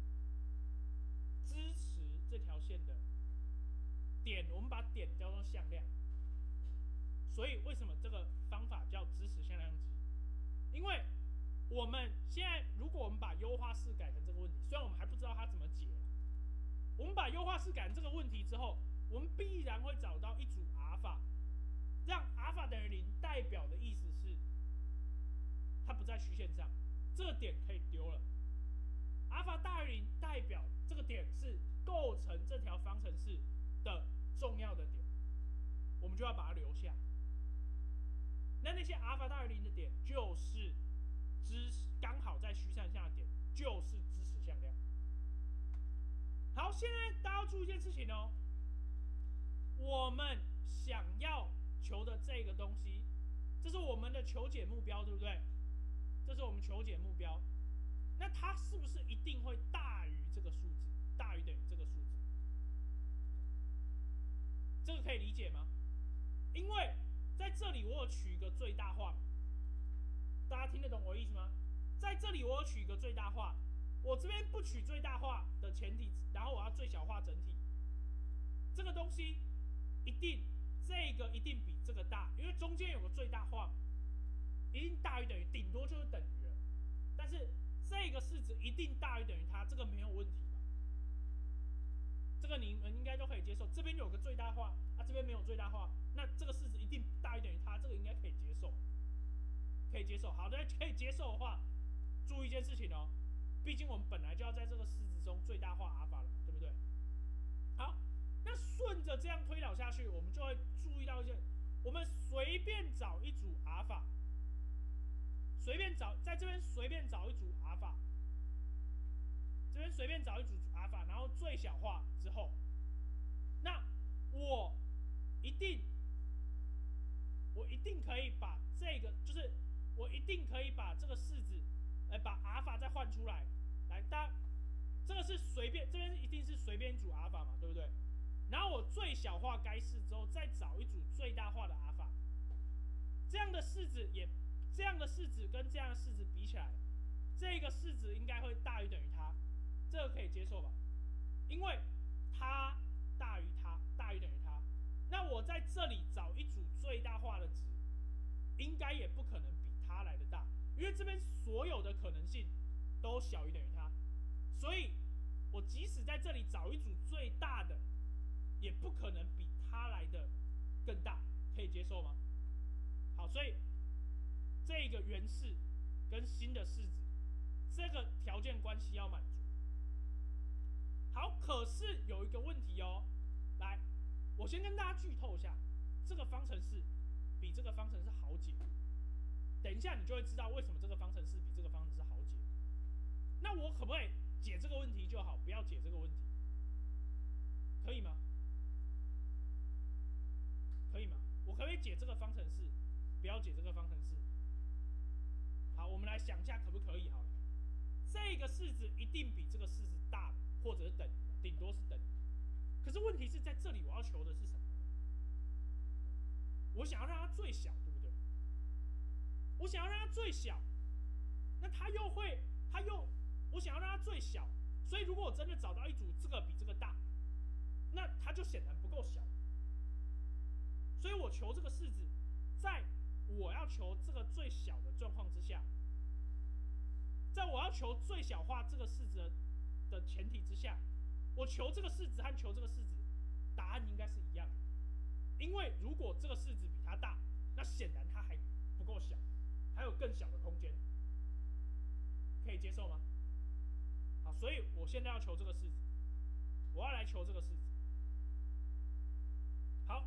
支持这条线的点，我们把点叫做向量。所以为什么这个方法叫支持向量积？因为我们现在如果我们把优化式改成这个问题，虽然我们还不知道它怎么解，我们把优化式改成这个问题之后，我们必然会找到一组阿尔法，让阿尔法等于零，代表的意思是。它不在虚线上，这个点可以丢了。阿尔法大于零，代表这个点是构成这条方程式的重要的点，我们就要把它留下。那那些阿尔法大于零的点，就是支刚好在虚线上的点，就是支持向量。好，现在大家要注意一件事情哦，我们想要求的这个东西，这是我们的求解目标，对不对？这是我们求解目标，那它是不是一定会大于这个数字，大于等于这个数字？这个可以理解吗？因为在这里我有取一个最大化，大家听得懂我的意思吗？在这里我有取一个最大化，我这边不取最大化的前提，然后我要最小化整体， 这个东西一定这个一定比这个大，因为中间有个最大化嘛，一定大于等于，顶多就是等于了。但是这个式子一定大于等于它，这个没有问题吧？这个你们应该都可以接受。这边有个最大化，啊这边没有最大化，那这个式子一定大于等于它，这个应该可以接受，可以接受。好的，可以接受的话，注意一件事情哦，毕竟我们本来就要在这个式子中最大化阿法了嘛，对不对？好，那顺着这样推导下去，我们就会注意到一件，我们随便找一组阿法，随便找，在这边随便找一组阿法，这边随便找一组阿法，然后最小化之后，那我一定，我一定可以把这个，就是我一定可以把这个式子，呃，把阿法再换出来，来，大家。这个是随便，这边一定是随便一组阿法嘛，对不对？然后我最小化该式之后，再找一组最大化的阿法，这样的式子也，这样的式子跟这样的式子比起来，这个式子应该会大于等于它，这个可以接受吧？因为它大于它，大于等于它，那我在这里找一组最大化的值，应该也不可能比它来的大，因为这边所有的可能性都小于等于它。所以，我即使在这里找一组最大的，也不可能比它来的更大，可以接受吗？好，所以这个原式跟新的式子，这个条件关系要满足。好，可是有一个问题哦，来，我先跟大家剧透一下，这个方程式比这个方程式好解。等一下你就会知道为什么这个方程式比这个方程式好解。那我可不可以解这个问题就好，不要解这个问题，可以吗？可以吗？我可不可以解这个方程式，不要解这个方程式？好，我们来想一下可不可以好了。这个式子一定比这个式子大，或者是等于，顶多是等于。可是问题是在这里，我要求的是什么？我想要让它最小，对不对？我想要让它最小，那它又会，它又。我想要让它最小，所以如果我真的找到一组这个比这个大，那它就显然不够小。所以我求这个式子，在我要求这个最小的状况之下，在我要求最小化这个式子的前提之下，我求这个式子和求这个式子，答案应该是一样的。因为如果这个式子比它大，那显然它还不够小，还有更小的空间，可以接受吗？好，所以我现在要求这个式子，我要来求这个式子。好，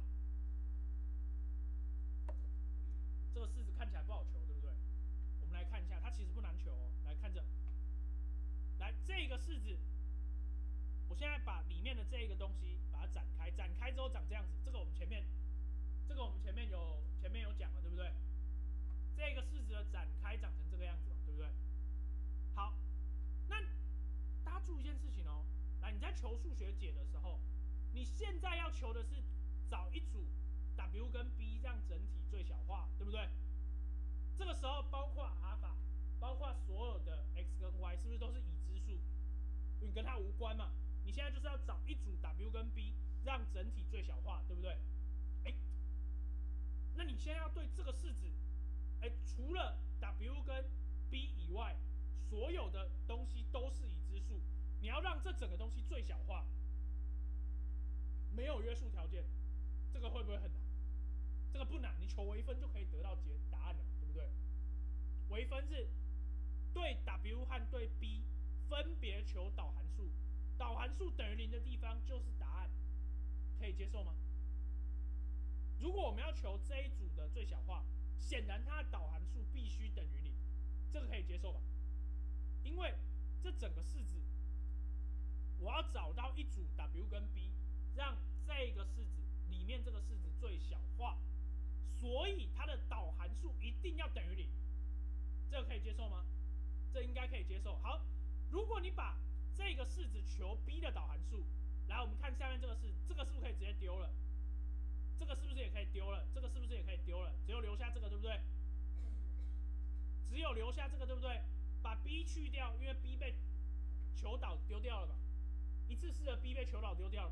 这个式子看起来不好求，对不对？我们来看一下，它其实不难求哦。来看着，来这个式子，我现在把里面的这个东西把它展开，展开之后长这样子。这个我们前面，这个我们前面有前面有讲了，对不对？这个式子的展开长成这个样子嘛，对不对？好，那大家注意一件事情哦，来，你在求数学解的时候，你现在要求的是找一组 W 跟 B 让整体最小化，对不对？这个时候包括阿尔法，包括所有的 x 跟 y， 是不是都是已知数？你跟它无关嘛？你现在就是要找一组 W 跟 B 让整体最小化，对不对？哎，那你现在要对这个式子，哎，除了 W 跟 B 以外，所有的东西都是已知数，你要让这整个东西最小化，没有约束条件，这个会不会很难？这个不难，你求微分就可以得到结答案了，对不对？微分是对 W 和对 B 分别求导函数，导函数等于零的地方就是答案，可以接受吗？如果我们要求这一组的最小化，显然它的导函数必须等于零，这个可以接受吧？因为这整个式子，我要找到一组 W 跟 B， 让这个式子里面这个式子最小化，所以它的导函数一定要等于零，这个可以接受吗？这应该可以接受。好，如果你把这个式子求 B 的导函数，来，我们看下面这个式，这个是不是可以直接丢了？这个是不是也可以丢了？这个是不是也可以丢了？只有留下这个，对不对？只有留下这个，对不对？把 B 去掉，因为 B 被求导丢掉了嘛，一次式的 B 被求导丢掉了嘛，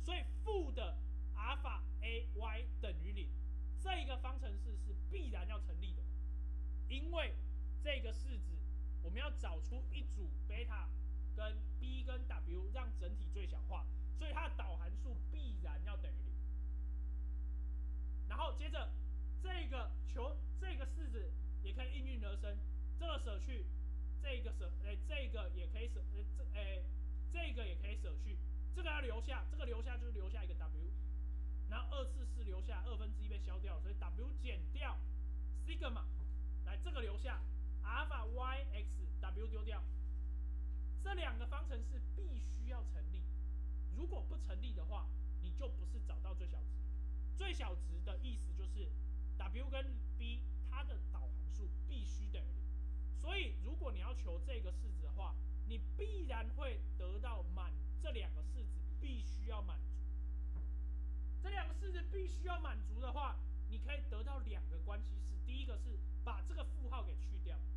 所以负的阿尔法 a y 等于零，这一个方程式是必然要成立的，因为这个式子我们要找出一组贝塔跟 b 跟 w， 让整体最小化，所以它的导函数必然要等于零。然后接着这个求这个式子也可以应运而生，这个舍去，这个舍，哎，这个也可以舍，哎，这哎这个也可以舍去，这个要留下，这个留下就是留下一个 w， 然后二次式留下二分之一被消掉，所以 w 减掉 sigma， 来这个留下阿尔法 y x w 丢掉，这两个方程式必须要成立，如果不成立的话，你就不是找到最小值。最小值的意思就是 w 跟 b 它的导函数必须等于零，所以如果你要求这个式子的话，你必然会得到满这两个式子必须要满足。这两个式子必须要满足的话，你可以得到两个关系式，第一个是把这个负号给去掉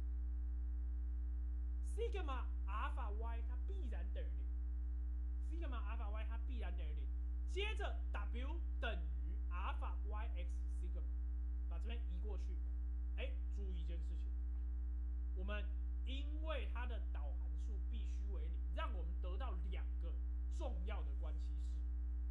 ，sigma 阿尔法 y 它必然等于零 ，sigma 阿尔法 y 它必然等于零，接着 w 等于阿尔法 y x sigma， 把这边移过去，哎，注意一件事情，我们因为它的导函数必须为零，让我们得到两个重要的关系式。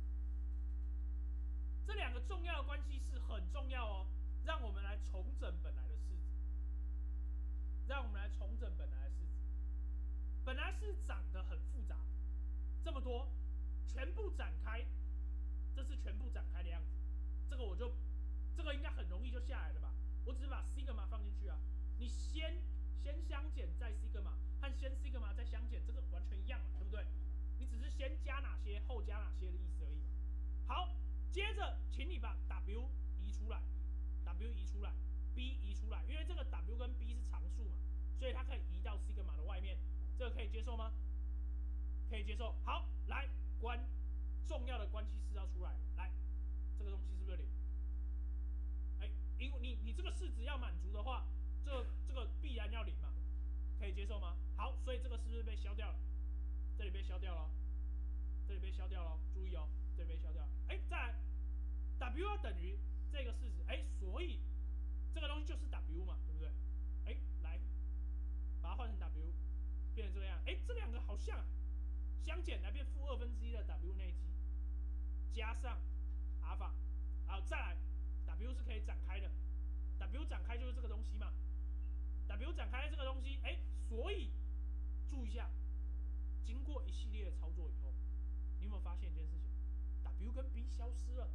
这两个重要的关系式很重要哦，让我们来重整本来的式子，让我们来重整本来的式子。本来是长得很复杂，这么多，全部展开，这是全部展开的样子。这个我就，这个应该很容易就下来了吧？我只是把 sigma 放进去啊。你先先相减再 sigma 和先 sigma 再相减，这个完全一样嘛，对不对？你只是先加哪些后加哪些的意思而已嘛。好，接着请你把 w 移出来 ，w 移出来 ，b 移出来，因为这个 w 跟 b 是常数嘛，所以它可以移到 sigma 的外面。这个可以接受吗？可以接受。好，来关重要的关系式要出来了。来，这个东西是不是零？哎，因为你你这个式子要满足的话，这个这个必然要零嘛，可以接受吗？好，所以这个是不是被消掉了？这里被消掉了，这里被消掉了，注意哦，这里被消掉了。哎，再来 ，w 要等于这个式子，哎，所以这个东西就是 w 嘛，对不对？哎，来，把它换成 w。变成这样，哎，这两个好像、啊，相减来变负二分之一的 w 内积，加上阿尔法，好，再来 w 是可以展开的 ，w 展开就是这个东西嘛 ，w 展开这个东西，哎，所以注意一下，经过一系列的操作以后，你有没有发现一件事情 ？w 跟 b 消失了。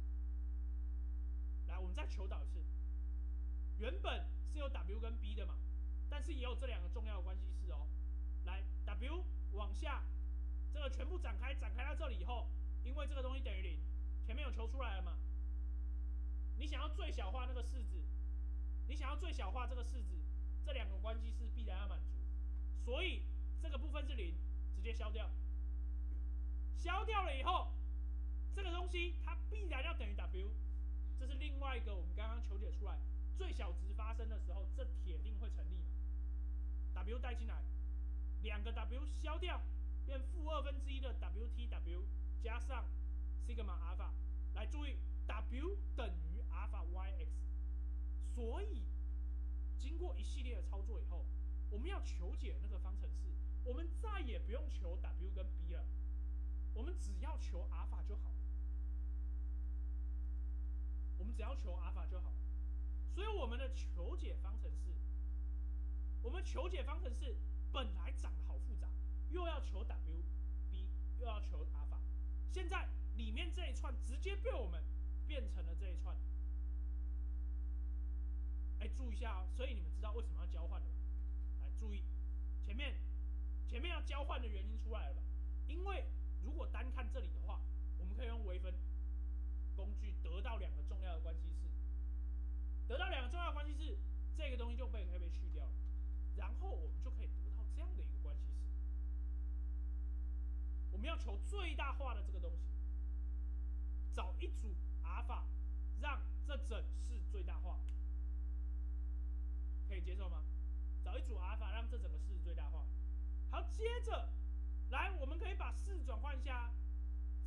来，我们再求导一次，原本是有 w 跟 b 的嘛，但是也有这两个重要的关系式哦。来 ，w 往下，这个全部展开，展开到这里以后，因为这个东西等于零，前面有求出来了嘛？你想要最小化那个式子，你想要最小化这个式子，这两个关系式必然要满足，所以这个部分是零，直接消掉。消掉了以后，这个东西它必然要等于 w， 这是另外一个我们刚刚求解出来，最小值发生的时候，这铁定会成立嘛 ？w 带进来。两个 w 消掉，变负二分之一的 wtw 加上 sigma 阿尔法，来注意 w 等于阿尔法 yx， 所以经过一系列的操作以后，我们要求解那个方程式，我们再也不用求 w 跟 b 了，我们只要求阿尔法就好了，我们只要求阿尔法就好了，所以我们的求解方程式，我们求解方程式。本来长得好复杂，又要求 w、b， 又要求阿尔法，现在里面这一串直接被我们变成了这一串。哎，注意一下哦，所以你们知道为什么要交换了吧？来注意，前面前面要交换的原因出来了吧？因为如果单看这里的话，我们可以用微分工具得到两个重要的关系式，得到两个重要的关系式，这个东西就被可以被去掉了，然后我们就可以得到这样的一个关系式。我们要求最大化的这个东西，找一组阿尔法，让这整式最大化，可以接受吗？找一组阿尔法，让这整个式最大化。好，接着来，我们可以把式转换一下，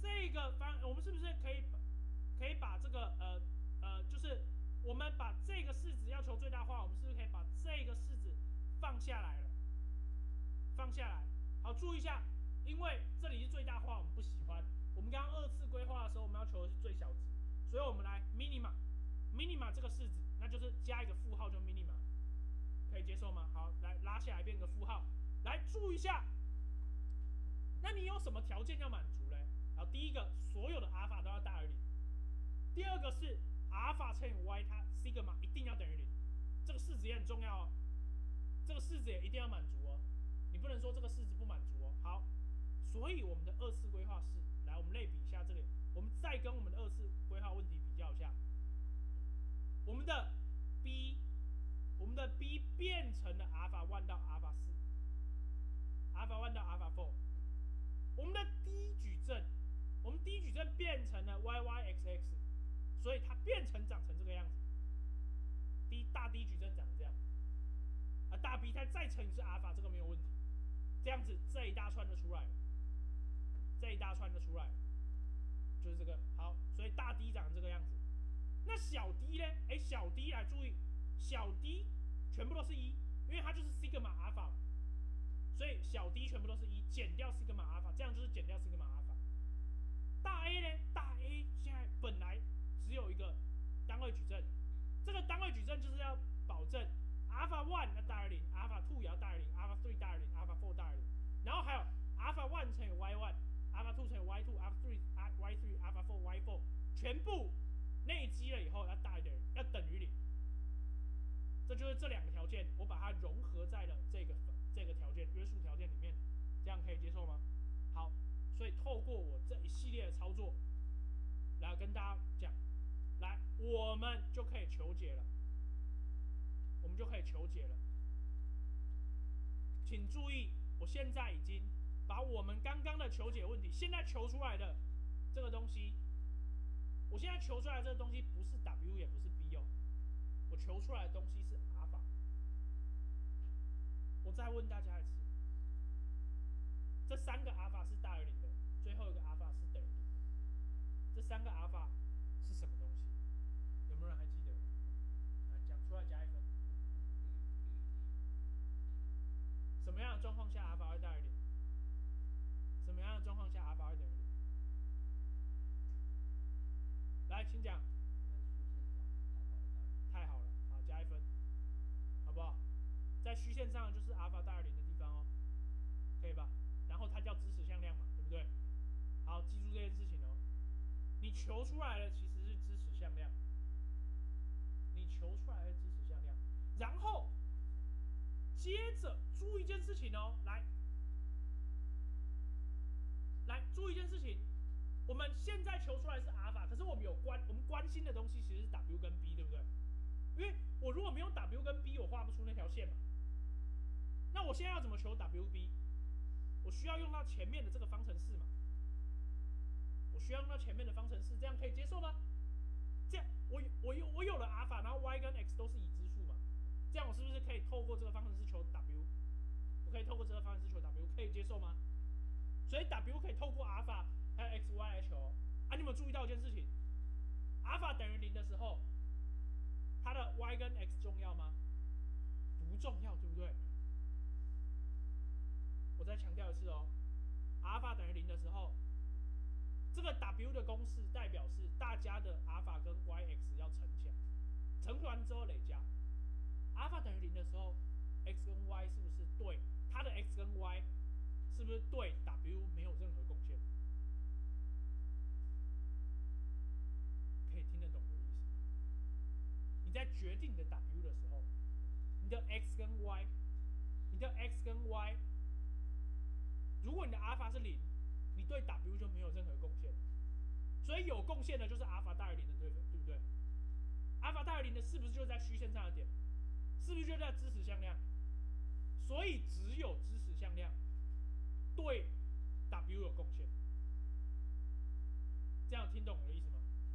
这个方，我们是不是可以可以把这个呃呃，就是我们把这个式子要求最大化，我们是不是可以把这个式子放下来了？放下来，好，注意一下，因为这里是最大化，我们不喜欢。我们刚刚二次规划的时候，我们要求的是最小值，所以我们来 minima minima 这个式子，那就是加一个负号就 minima， 可以接受吗？好，来拉下来变个负号，来注意一下。那你有什么条件要满足嘞？然后第一个，所有的阿尔法都要大于零；第二个是阿尔法乘以 y， 它 sigma 一定要等于零，这个式子也很重要哦。这个式子也一定要满足哦，你不能说这个式子不满足哦。好，所以我们的二次规划式，来我们类比一下这里，我们再跟我们的二次规划问题比较一下，我们的 b， 我们的 b 变成了阿尔法一到阿尔法四，阿尔法一到阿尔法四。我们的低矩阵，我们低矩阵变成了 y y x x， 所以它变成长成这个样子。低大低矩阵长成这样，啊大 B 它再乘以是阿尔法，这个没有问题。这样子这一大串就出来了，这一大串就出来了，就是这个。好，所以大 D 长成这个样子。那小 d 呢？哎，小 d 来注意，小 d 全部都是一，因为它就是 sigma 阿尔法。所以小 d 全部都是一，减掉 sigma 阿尔法，这样就是减掉 sigma 阿尔法。大 A 呢？大 A 现在本来只有一个单位矩阵，这个单位矩阵就是要保证阿尔法一要大于零，阿尔法二也要大于零，阿尔法三大于零，阿尔法四大于零，然后还有阿尔法一乘以 y 一，阿尔法二乘以 y 二，阿尔法三 y 三，阿尔法四 y 四，全部内积了以后要大于零，要等于零。这就是这两个条件，我把它融合在了这个这个条件约束条件里面，这样可以接受吗？好，所以透过我这一系列的操作，来跟大家讲，来我们就可以求解了，我们就可以求解了。请注意，我现在已经把我们刚刚的求解问题，现在求出来的这个东西，我现在求出来的这个东西不是 W 也不是 B 哦。我求出来的东西是阿尔法。我再问大家一次，这三个阿尔法是大于零的，最后一个阿尔法是等于零的。这三个阿尔法是什么东西？有没有人还记得？来讲出来加一分。什么样的状况下阿尔法会大于零？什么样的状况下阿尔法会等于零？来，请讲。太好了，好，加一分，好不好？在虚线上就是阿尔法大于零的地方哦，可以吧？然后它叫支持向量嘛，对不对？好，记住这件事情哦。你求出来的其实是支持向量，你求出来的支持向量，然后接着注意一件事情哦，来，来注意一件事情，我们现在求出来是阿尔法，可是我们有关我们关心的东西其实是 W 跟 B， 对不对？因为我如果没有 W 跟 B， 我画不出那条线嘛。那我现在要怎么求 W B？ 我需要用到前面的这个方程式嘛？我需要用到前面的方程式，这样可以接受吗？这样我我有我有了阿尔法，然后 Y 跟 X 都是已知数嘛？这样我是不是可以透过这个方程式求 W？ 我可以透过这个方程式求 W， 可以接受吗？所以 W 可以透过阿尔法还有 X、Y 来求。啊，你有没有注意到一件事情？阿尔法等于零的时候，它的 Y 跟 X 重要吗？不重要，对不对？我再强调一次哦，阿尔法等于零的时候，这个 W 的公式代表是大家的阿尔法跟 Y、X 要乘起来，乘完之后累加。阿尔法等于零的时候 ，X 跟 Y 是不是对它的 X 跟 Y 是不是对 W 没有任何贡献？可以听得懂我的意思吗？你在决定你的 W 的时候，你的 X 跟 Y， 你的 X 跟 Y， 如果你的阿尔法是零，你对 W 就没有任何贡献，所以有贡献的就是阿尔法大于零的，对对不对？阿尔法大于零的是不是就在虚线上的点？是不是就在支持向量？所以只有支持向量对 W 有贡献。这样听懂我的意思吗？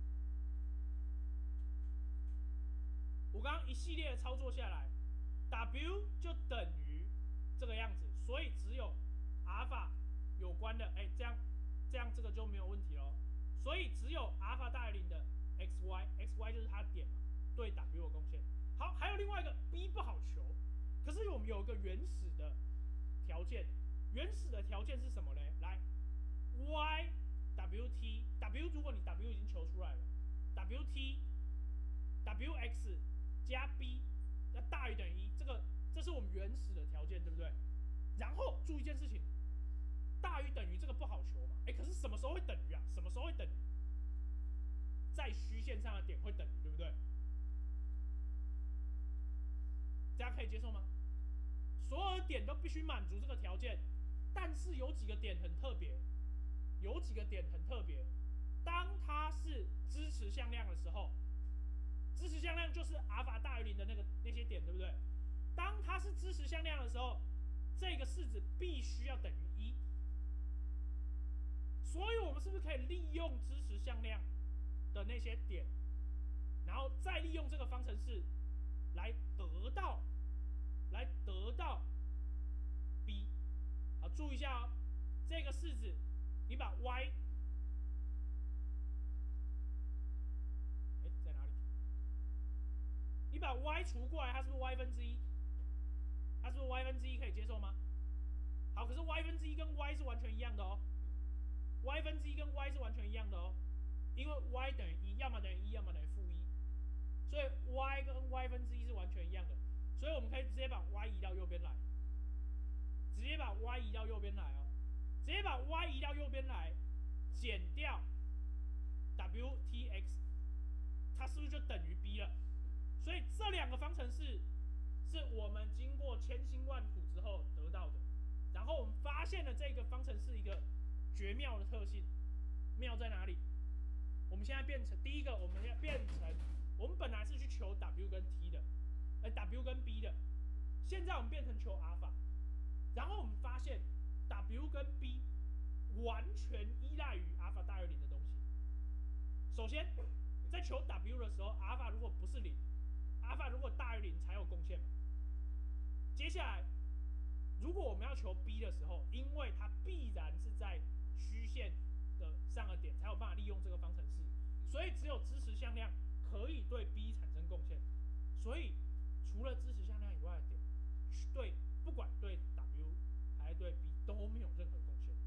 我刚刚一系列的操作下来 ，W 就等于这个样子，所以只有阿尔法有关的，哎，这样这这样这个就没有问题咯。所以只有阿尔法大于零的 xy，xy 就是它的点嘛，对 w 有贡献。好，还有另外一个 b 不好求，可是我们有一个原始的条件，原始的条件是什么呢？来 y wt w 如果你 w 已经求出来了 ，wt wx 加 b 要大于等于一，这个这是我们原始的条件，对不对？然后注意一件事情，大于等于这个不好求嘛？哎，可是什么时候会等于啊？什么时候会等于？在虚线上的点会等于，对不对？这样可以接受吗？所有的点都必须满足这个条件，但是有几个点很特别，有几个点很特别。当它是支持向量的时候，支持向量就是阿尔法大于零的那个那些点，对不对？当它是支持向量的时候，这个式子必须要等于一。所以我们是不是可以利用支持向量的那些点，然后再利用这个方程式来得到，来得到 b？ 好，注意一下哦，这个式子你把 y， 哎，在哪里？你把 y 除过来，它是不是 y 分之一？它是不是 y 分之一可以接受吗？好，可是 y 分之一跟 y 是完全一样的哦。y 分之一跟 y 是完全一样的哦，因为 y 等于一，要么等于一，要么等于负一，所以 y 跟 y 分之一是完全一样的，所以我们可以直接把 y 移到右边来，直接把 y 移到右边来哦，直接把 y 移到右边来，减掉 wtx， 它是不是就等于 b 了？所以这两个方程式是我们经过千辛万苦之后得到的，然后我们发现了这个方程式一个绝妙的特性，妙在哪里？我们现在变成第一个，我们要变成我们本来是去求 w 跟 t 的，呃 w 跟 b 的，现在我们变成求阿尔法，然后我们发现 w 跟 b 完全依赖于阿尔法大于零的东西。首先，在求 w 的时候，阿尔法如果不是零，阿尔法如果大于零才有贡献嘛。接下来，如果我们要求 b 的时候，因为它必然是在虚线的上个点，才有办法利用这个方程式，所以只有支持向量可以对 b 产生贡献。所以除了支持向量以外的点，对不管对 w 还是对 b 都没有任何贡献。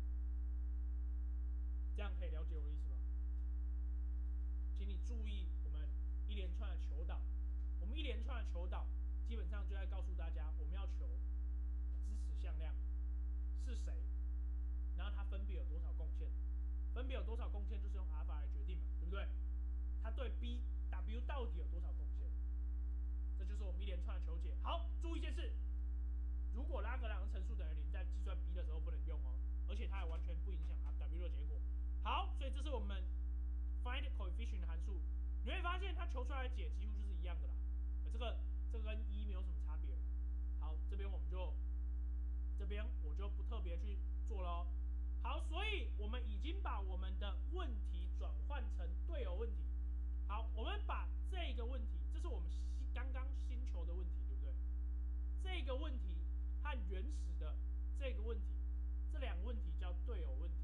这样可以了解我的意思吗？请你注意我们一连串的求导，我们一连串的求导基本上就在告诉大家，我们要求支持向量是谁，然后它分别有多少贡献，分别有多少贡献就是用阿尔法来决定嘛，对不对？它对 b w 到底有多少贡献，这就是我们一连串的求解。好，注意一件事，如果拉格朗日乘数等于零，在计算 b 的时候不能用哦，而且它也完全不影响 w 的结果。好，所以这是我们 find coefficient 的函数，你会发现它求出来的解几乎就是一样的啦，这个这个跟一没有什么差别。好，这边我们就这边我就不特别去做了哦。好，所以我们已经把我们的问题转换成对偶问题。好，我们把这个问题，这是我们刚刚新求的问题，对不对？这个问题和原始的这个问题，这两个问题叫对偶问题。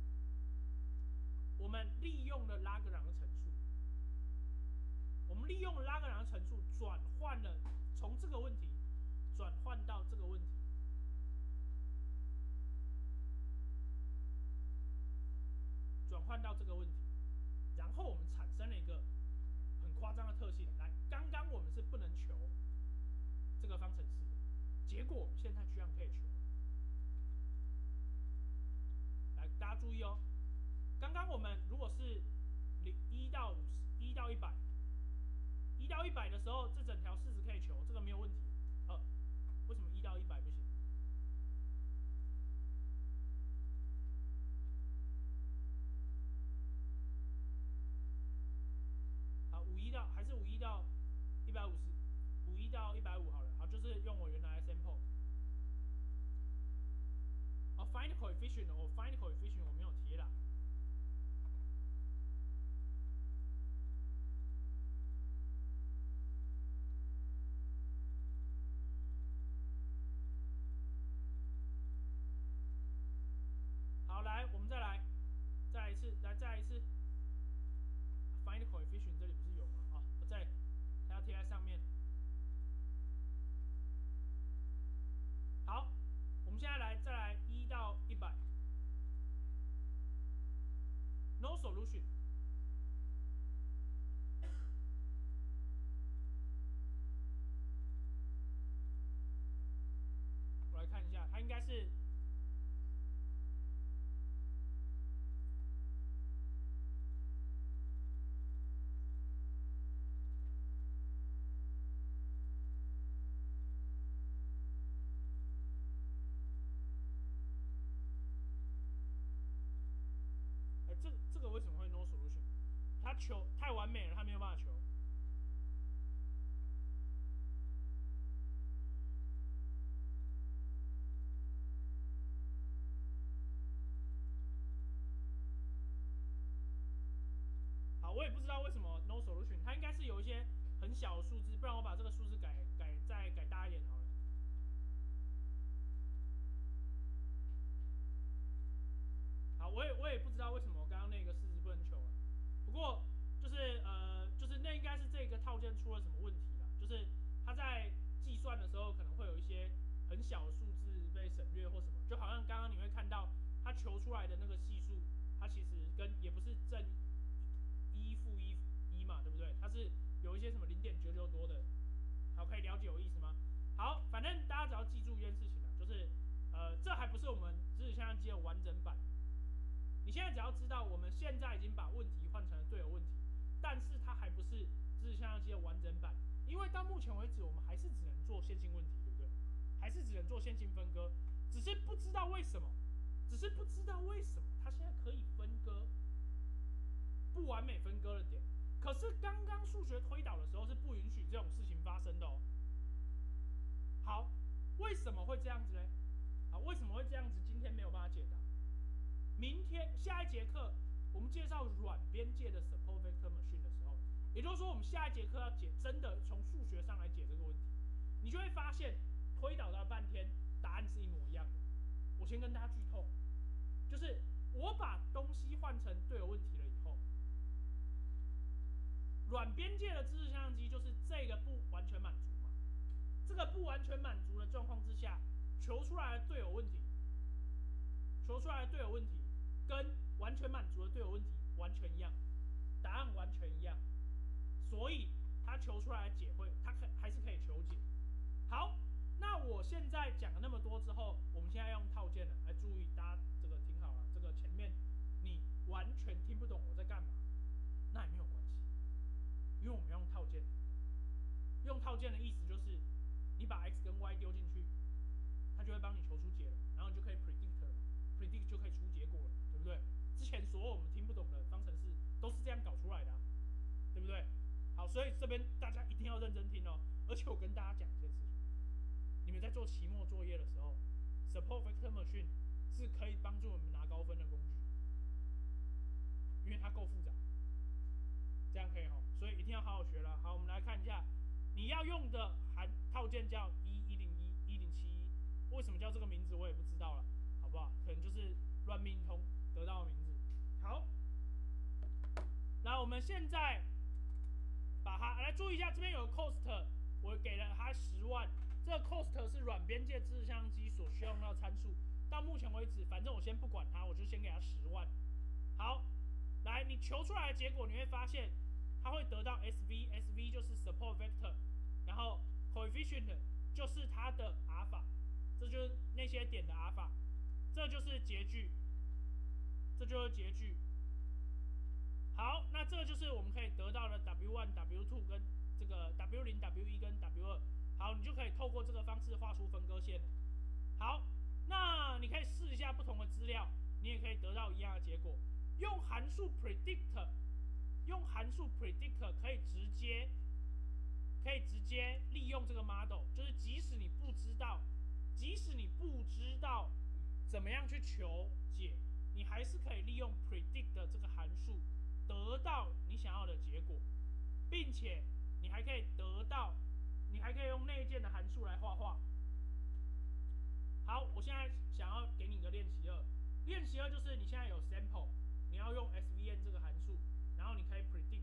我们利用了拉格朗日乘数，我们利用了拉格朗日乘数转换了从这个问题转换到这个问题。转换到这个问题，然后我们产生了一个很夸张的特性。来，刚刚我们是不能求这个方程式的，结果我们现在居然可以求。来，大家注意哦，刚刚我们如果是零一到五十，一到一百，一到一百的时候，这整条式子可以求，这个没有问题。呃，为什么一到一百不行？好，五一到还是五一到一百五十，五一到一百五好了。好，就是用我原来的 sample。哦 ，find coefficient， 我 find coefficient 我没有贴啦。好，来，我们再来。 coefficient 这里不是有吗？啊，这里它要贴在上面。好，我们现在来再来一到一百 ，no solution。我来看一下，它应该是。哎，这这个为什么会 no solution？ 它求太完美了，它没有办法求。好，我也不知道为什么 no solution， 它应该是有一些很小的数字，不然我把这个数字改改再改大一点好了。好，我也我也不知道为什么我刚刚那个式子不能求了，不过就是呃就是那应该是这个套件出了什么问题啦，就是它在计算的时候可能会有一些很小的数字被省略或什么，就好像刚刚你会看到它求出来的那个系数，它其实跟也不是正一负一一嘛，对不对？它是有一些什么零点九九多的。好，可以了解我意思吗？好，反正大家只要记住一件事情啊，就是呃这还不是我们质子相相机的完整版。你现在只要知道，我们现在已经把问题换成了对偶问题，但是它还不是质子相相机的完整版，因为到目前为止，我们还是只能做线性问题，对不对？还是只能做线性分割，只是不知道为什么，只是不知道为什么它现在可以分割不完美分割的点，可是刚刚数学推导的时候是不允许这种事情发生的哦。好，为什么会这样子呢？好，为什么会这样子？今天没有办法解答。明天下一节课我们介绍软边界的 support vector machine 的时候，也就是说我们下一节课要解真的从数学上来解这个问题，你就会发现推导到半天答案是一模一样的。我先跟大家剧透，就是我把东西换成对偶问题了以后，软边界的质子相相机就是这个不完全满足嘛，这个不完全满足的状况之下，求出来的对偶问题，求出来的对偶问题跟完全满足的对偶问题完全一样，答案完全一样，所以它求出来的解会，它可还是可以求解。好，那我现在讲了那么多之后，我们现在用套件了，来注意大家这个听好了，这个前面你完全听不懂我在干嘛，那也没有关系，因为我们要用套件。用套件的意思就是，你把 x 跟 y 丢进去，它就会帮你求出解了，然后你就可以 predict 了嘛 ，predict 就可以出结果了，对不对？之前所有我们听不懂的方程式都是这样搞出来的、啊，对不对？好，所以这边大家一定要认真听哦。而且我跟大家讲一件事情，你们在做期末作业的时候 ，support vector machine 是可以帮助我们拿高分的工具，因为它够复杂，这样可以哦。所以一定要好好学了。好，我们来看一下。你要用的含套件叫一一零一一零七一，为什么叫这个名字我也不知道了，好不好？可能就是乱命通得到的名字。好，那我们现在把它来注意一下，这边有个 cost， 我给了它十万，这个 cost 是软边界质子相相机所需要的参数。到目前为止，反正我先不管它，我就先给它十万。好，来，你求出来的结果你会发现。它会得到 S V，S V 就是 support vector， 然后 coefficient 就是它的阿尔法，这就是那些点的阿尔法，这就是截距，这就是截距。好，那这就是我们可以得到的 W 一、W 二 跟这个 W 零、W 一 跟 W 二。好，你就可以透过这个方式画出分割线了。好，那你可以试一下不同的资料，你也可以得到一样的结果。用函数 predict。用函数 predict 可以直接，可以直接利用这个 model， 就是即使你不知道，即使你不知道怎么样去求解，你还是可以利用 predict 的这个函数得到你想要的结果，并且你还可以得到，你还可以用内建的函数来画画。好，我现在想要给你一个练习二，练习二就是你现在有 sample， 你要用 S V N 这个函数。然后你可以 predict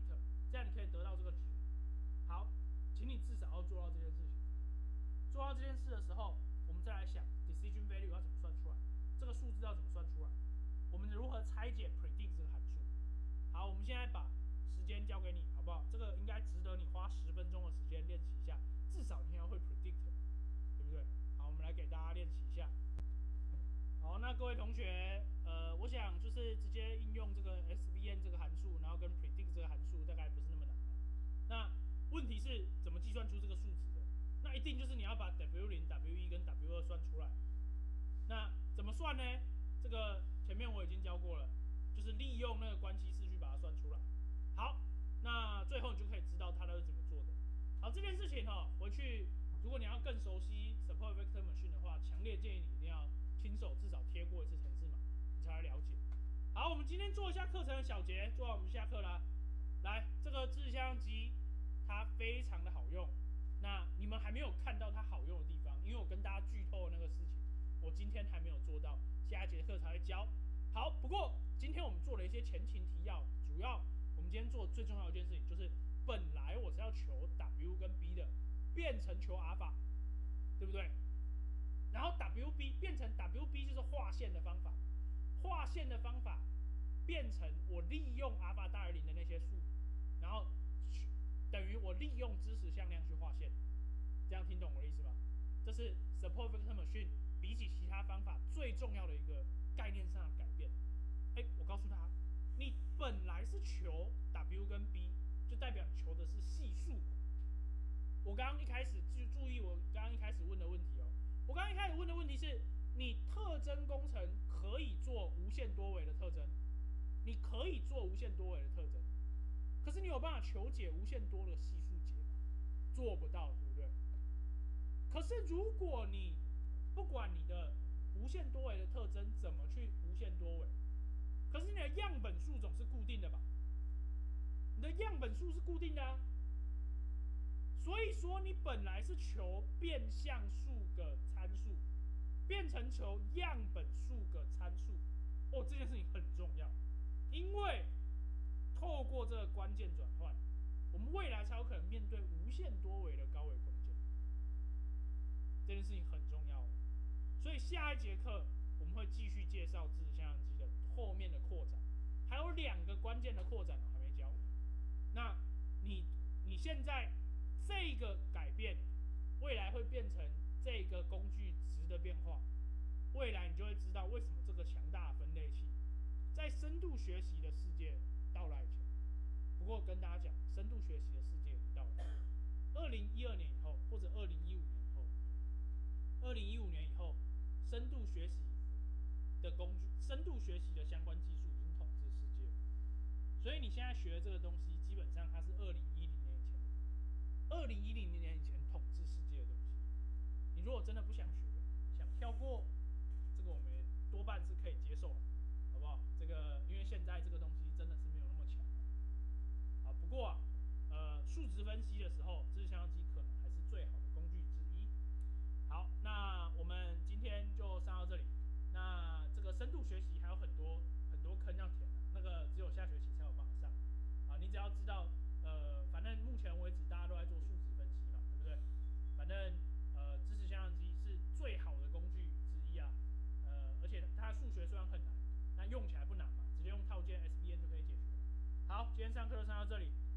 这样你可以得到这个值。好，请你至少要做到这件事情。做到这件事的时候，我们再来想 decision value 要怎么算出来，这个数字要怎么算出来，我们如何拆解 predict 这个函数。好，我们现在把时间交给你，好不好？这个应该值得你花十分钟的时间练习一下，至少你要会 predict， 对不对？好，我们来给大家练习一下。好，那各位同学，呃，我想就是直接应用这个 S V N 这个函数，然后跟 predict 这个函数，大概不是那么难。那问题是怎么计算出这个数值的？那一定就是你要把 W 零、W 一 跟 W 二算出来。那怎么算呢？这个前面我已经教过了，就是利用那个关系式去把它算出来。好，那最后你就可以知道它都是怎么做的。好，这件事情哈、哦，回去如果你要更熟悉 Support Vector Machine 的话，强烈建议你一定要亲手至少贴过一次程式码，你才来了解。好，我们今天做一下课程的小结，做完我们下课啦。来，这个自相机它非常的好用。那你们还没有看到它好用的地方，因为我跟大家剧透的那个事情，我今天还没有做到，下一节课才会教。好，不过今天我们做了一些前情提要，主要我们今天做最重要的一件事情就是，本来我是要求 W 跟 B 的，变成求阿尔法，对不对？然后 W B 变成 W B 就是划线的方法，划线的方法变成我利用阿尔法大于零的那些数，然后等于我利用知识向量去划线，这样听懂我的意思吗？这是 Support Vector Machine 比起其他方法最重要的一个概念上的改变。哎，我告诉他，你本来是求 W 跟 B， 就代表求的是系数。我刚刚一开始就注意我刚刚一开始问的问题哦，我刚刚一开始问的问题是，你特征工程可以做无限多维的特征，你可以做无限多维的特征，可是你有办法求解无限多的系数解吗？做不到，对不对？可是如果你不管你的无限多维的特征怎么去无限多维，可是你的样本数总是固定的吧？你的样本数是固定的啊。所以说你本来是求变相数个参数，变成求样本数个参数，哦，这件事情很重要，因为透过这个关键转换，我们未来才有可能面对无限多维的高维空间。这件事情很重要哦。所以下一节课我们会继续介绍自相相机的后面的扩展，还有两个关键的扩展我还没教。那你你现在这个改变，未来会变成这个工具值的变化，未来你就会知道为什么这个强大的分类器在深度学习的世界到来前。不过跟大家讲，深度学习的世界已经到来，二零一二年以后，或者二零一五年以后，二零一五年以后，深度学习的工具、深度学习的相关技术已经统治世界。所以你现在学的这个东西，基本上它是二零一零年以前的，二零一零年以前统治世界的东西。你如果真的不想学，想跳过，这个我们也多半是可以接受的，好不好？这个因为现在这个东西真的是没有那么强了。好，不过啊，呃，数值分析的时候，自相机可能还是最好的工具之一。好，那我们今天就上到这里。那这个深度学习还有很多很多坑要填的、啊，那个只有下学期才有办法上。啊，你只要知道，呃，反正目前为止大家都在做数值分析嘛，对不对？反正呃，知识相机是最好的工具之一啊。呃，而且它数学虽然很难，但用起来不难嘛，直接用套件 S V N 就可以解决了。好，今天上课就上到这里。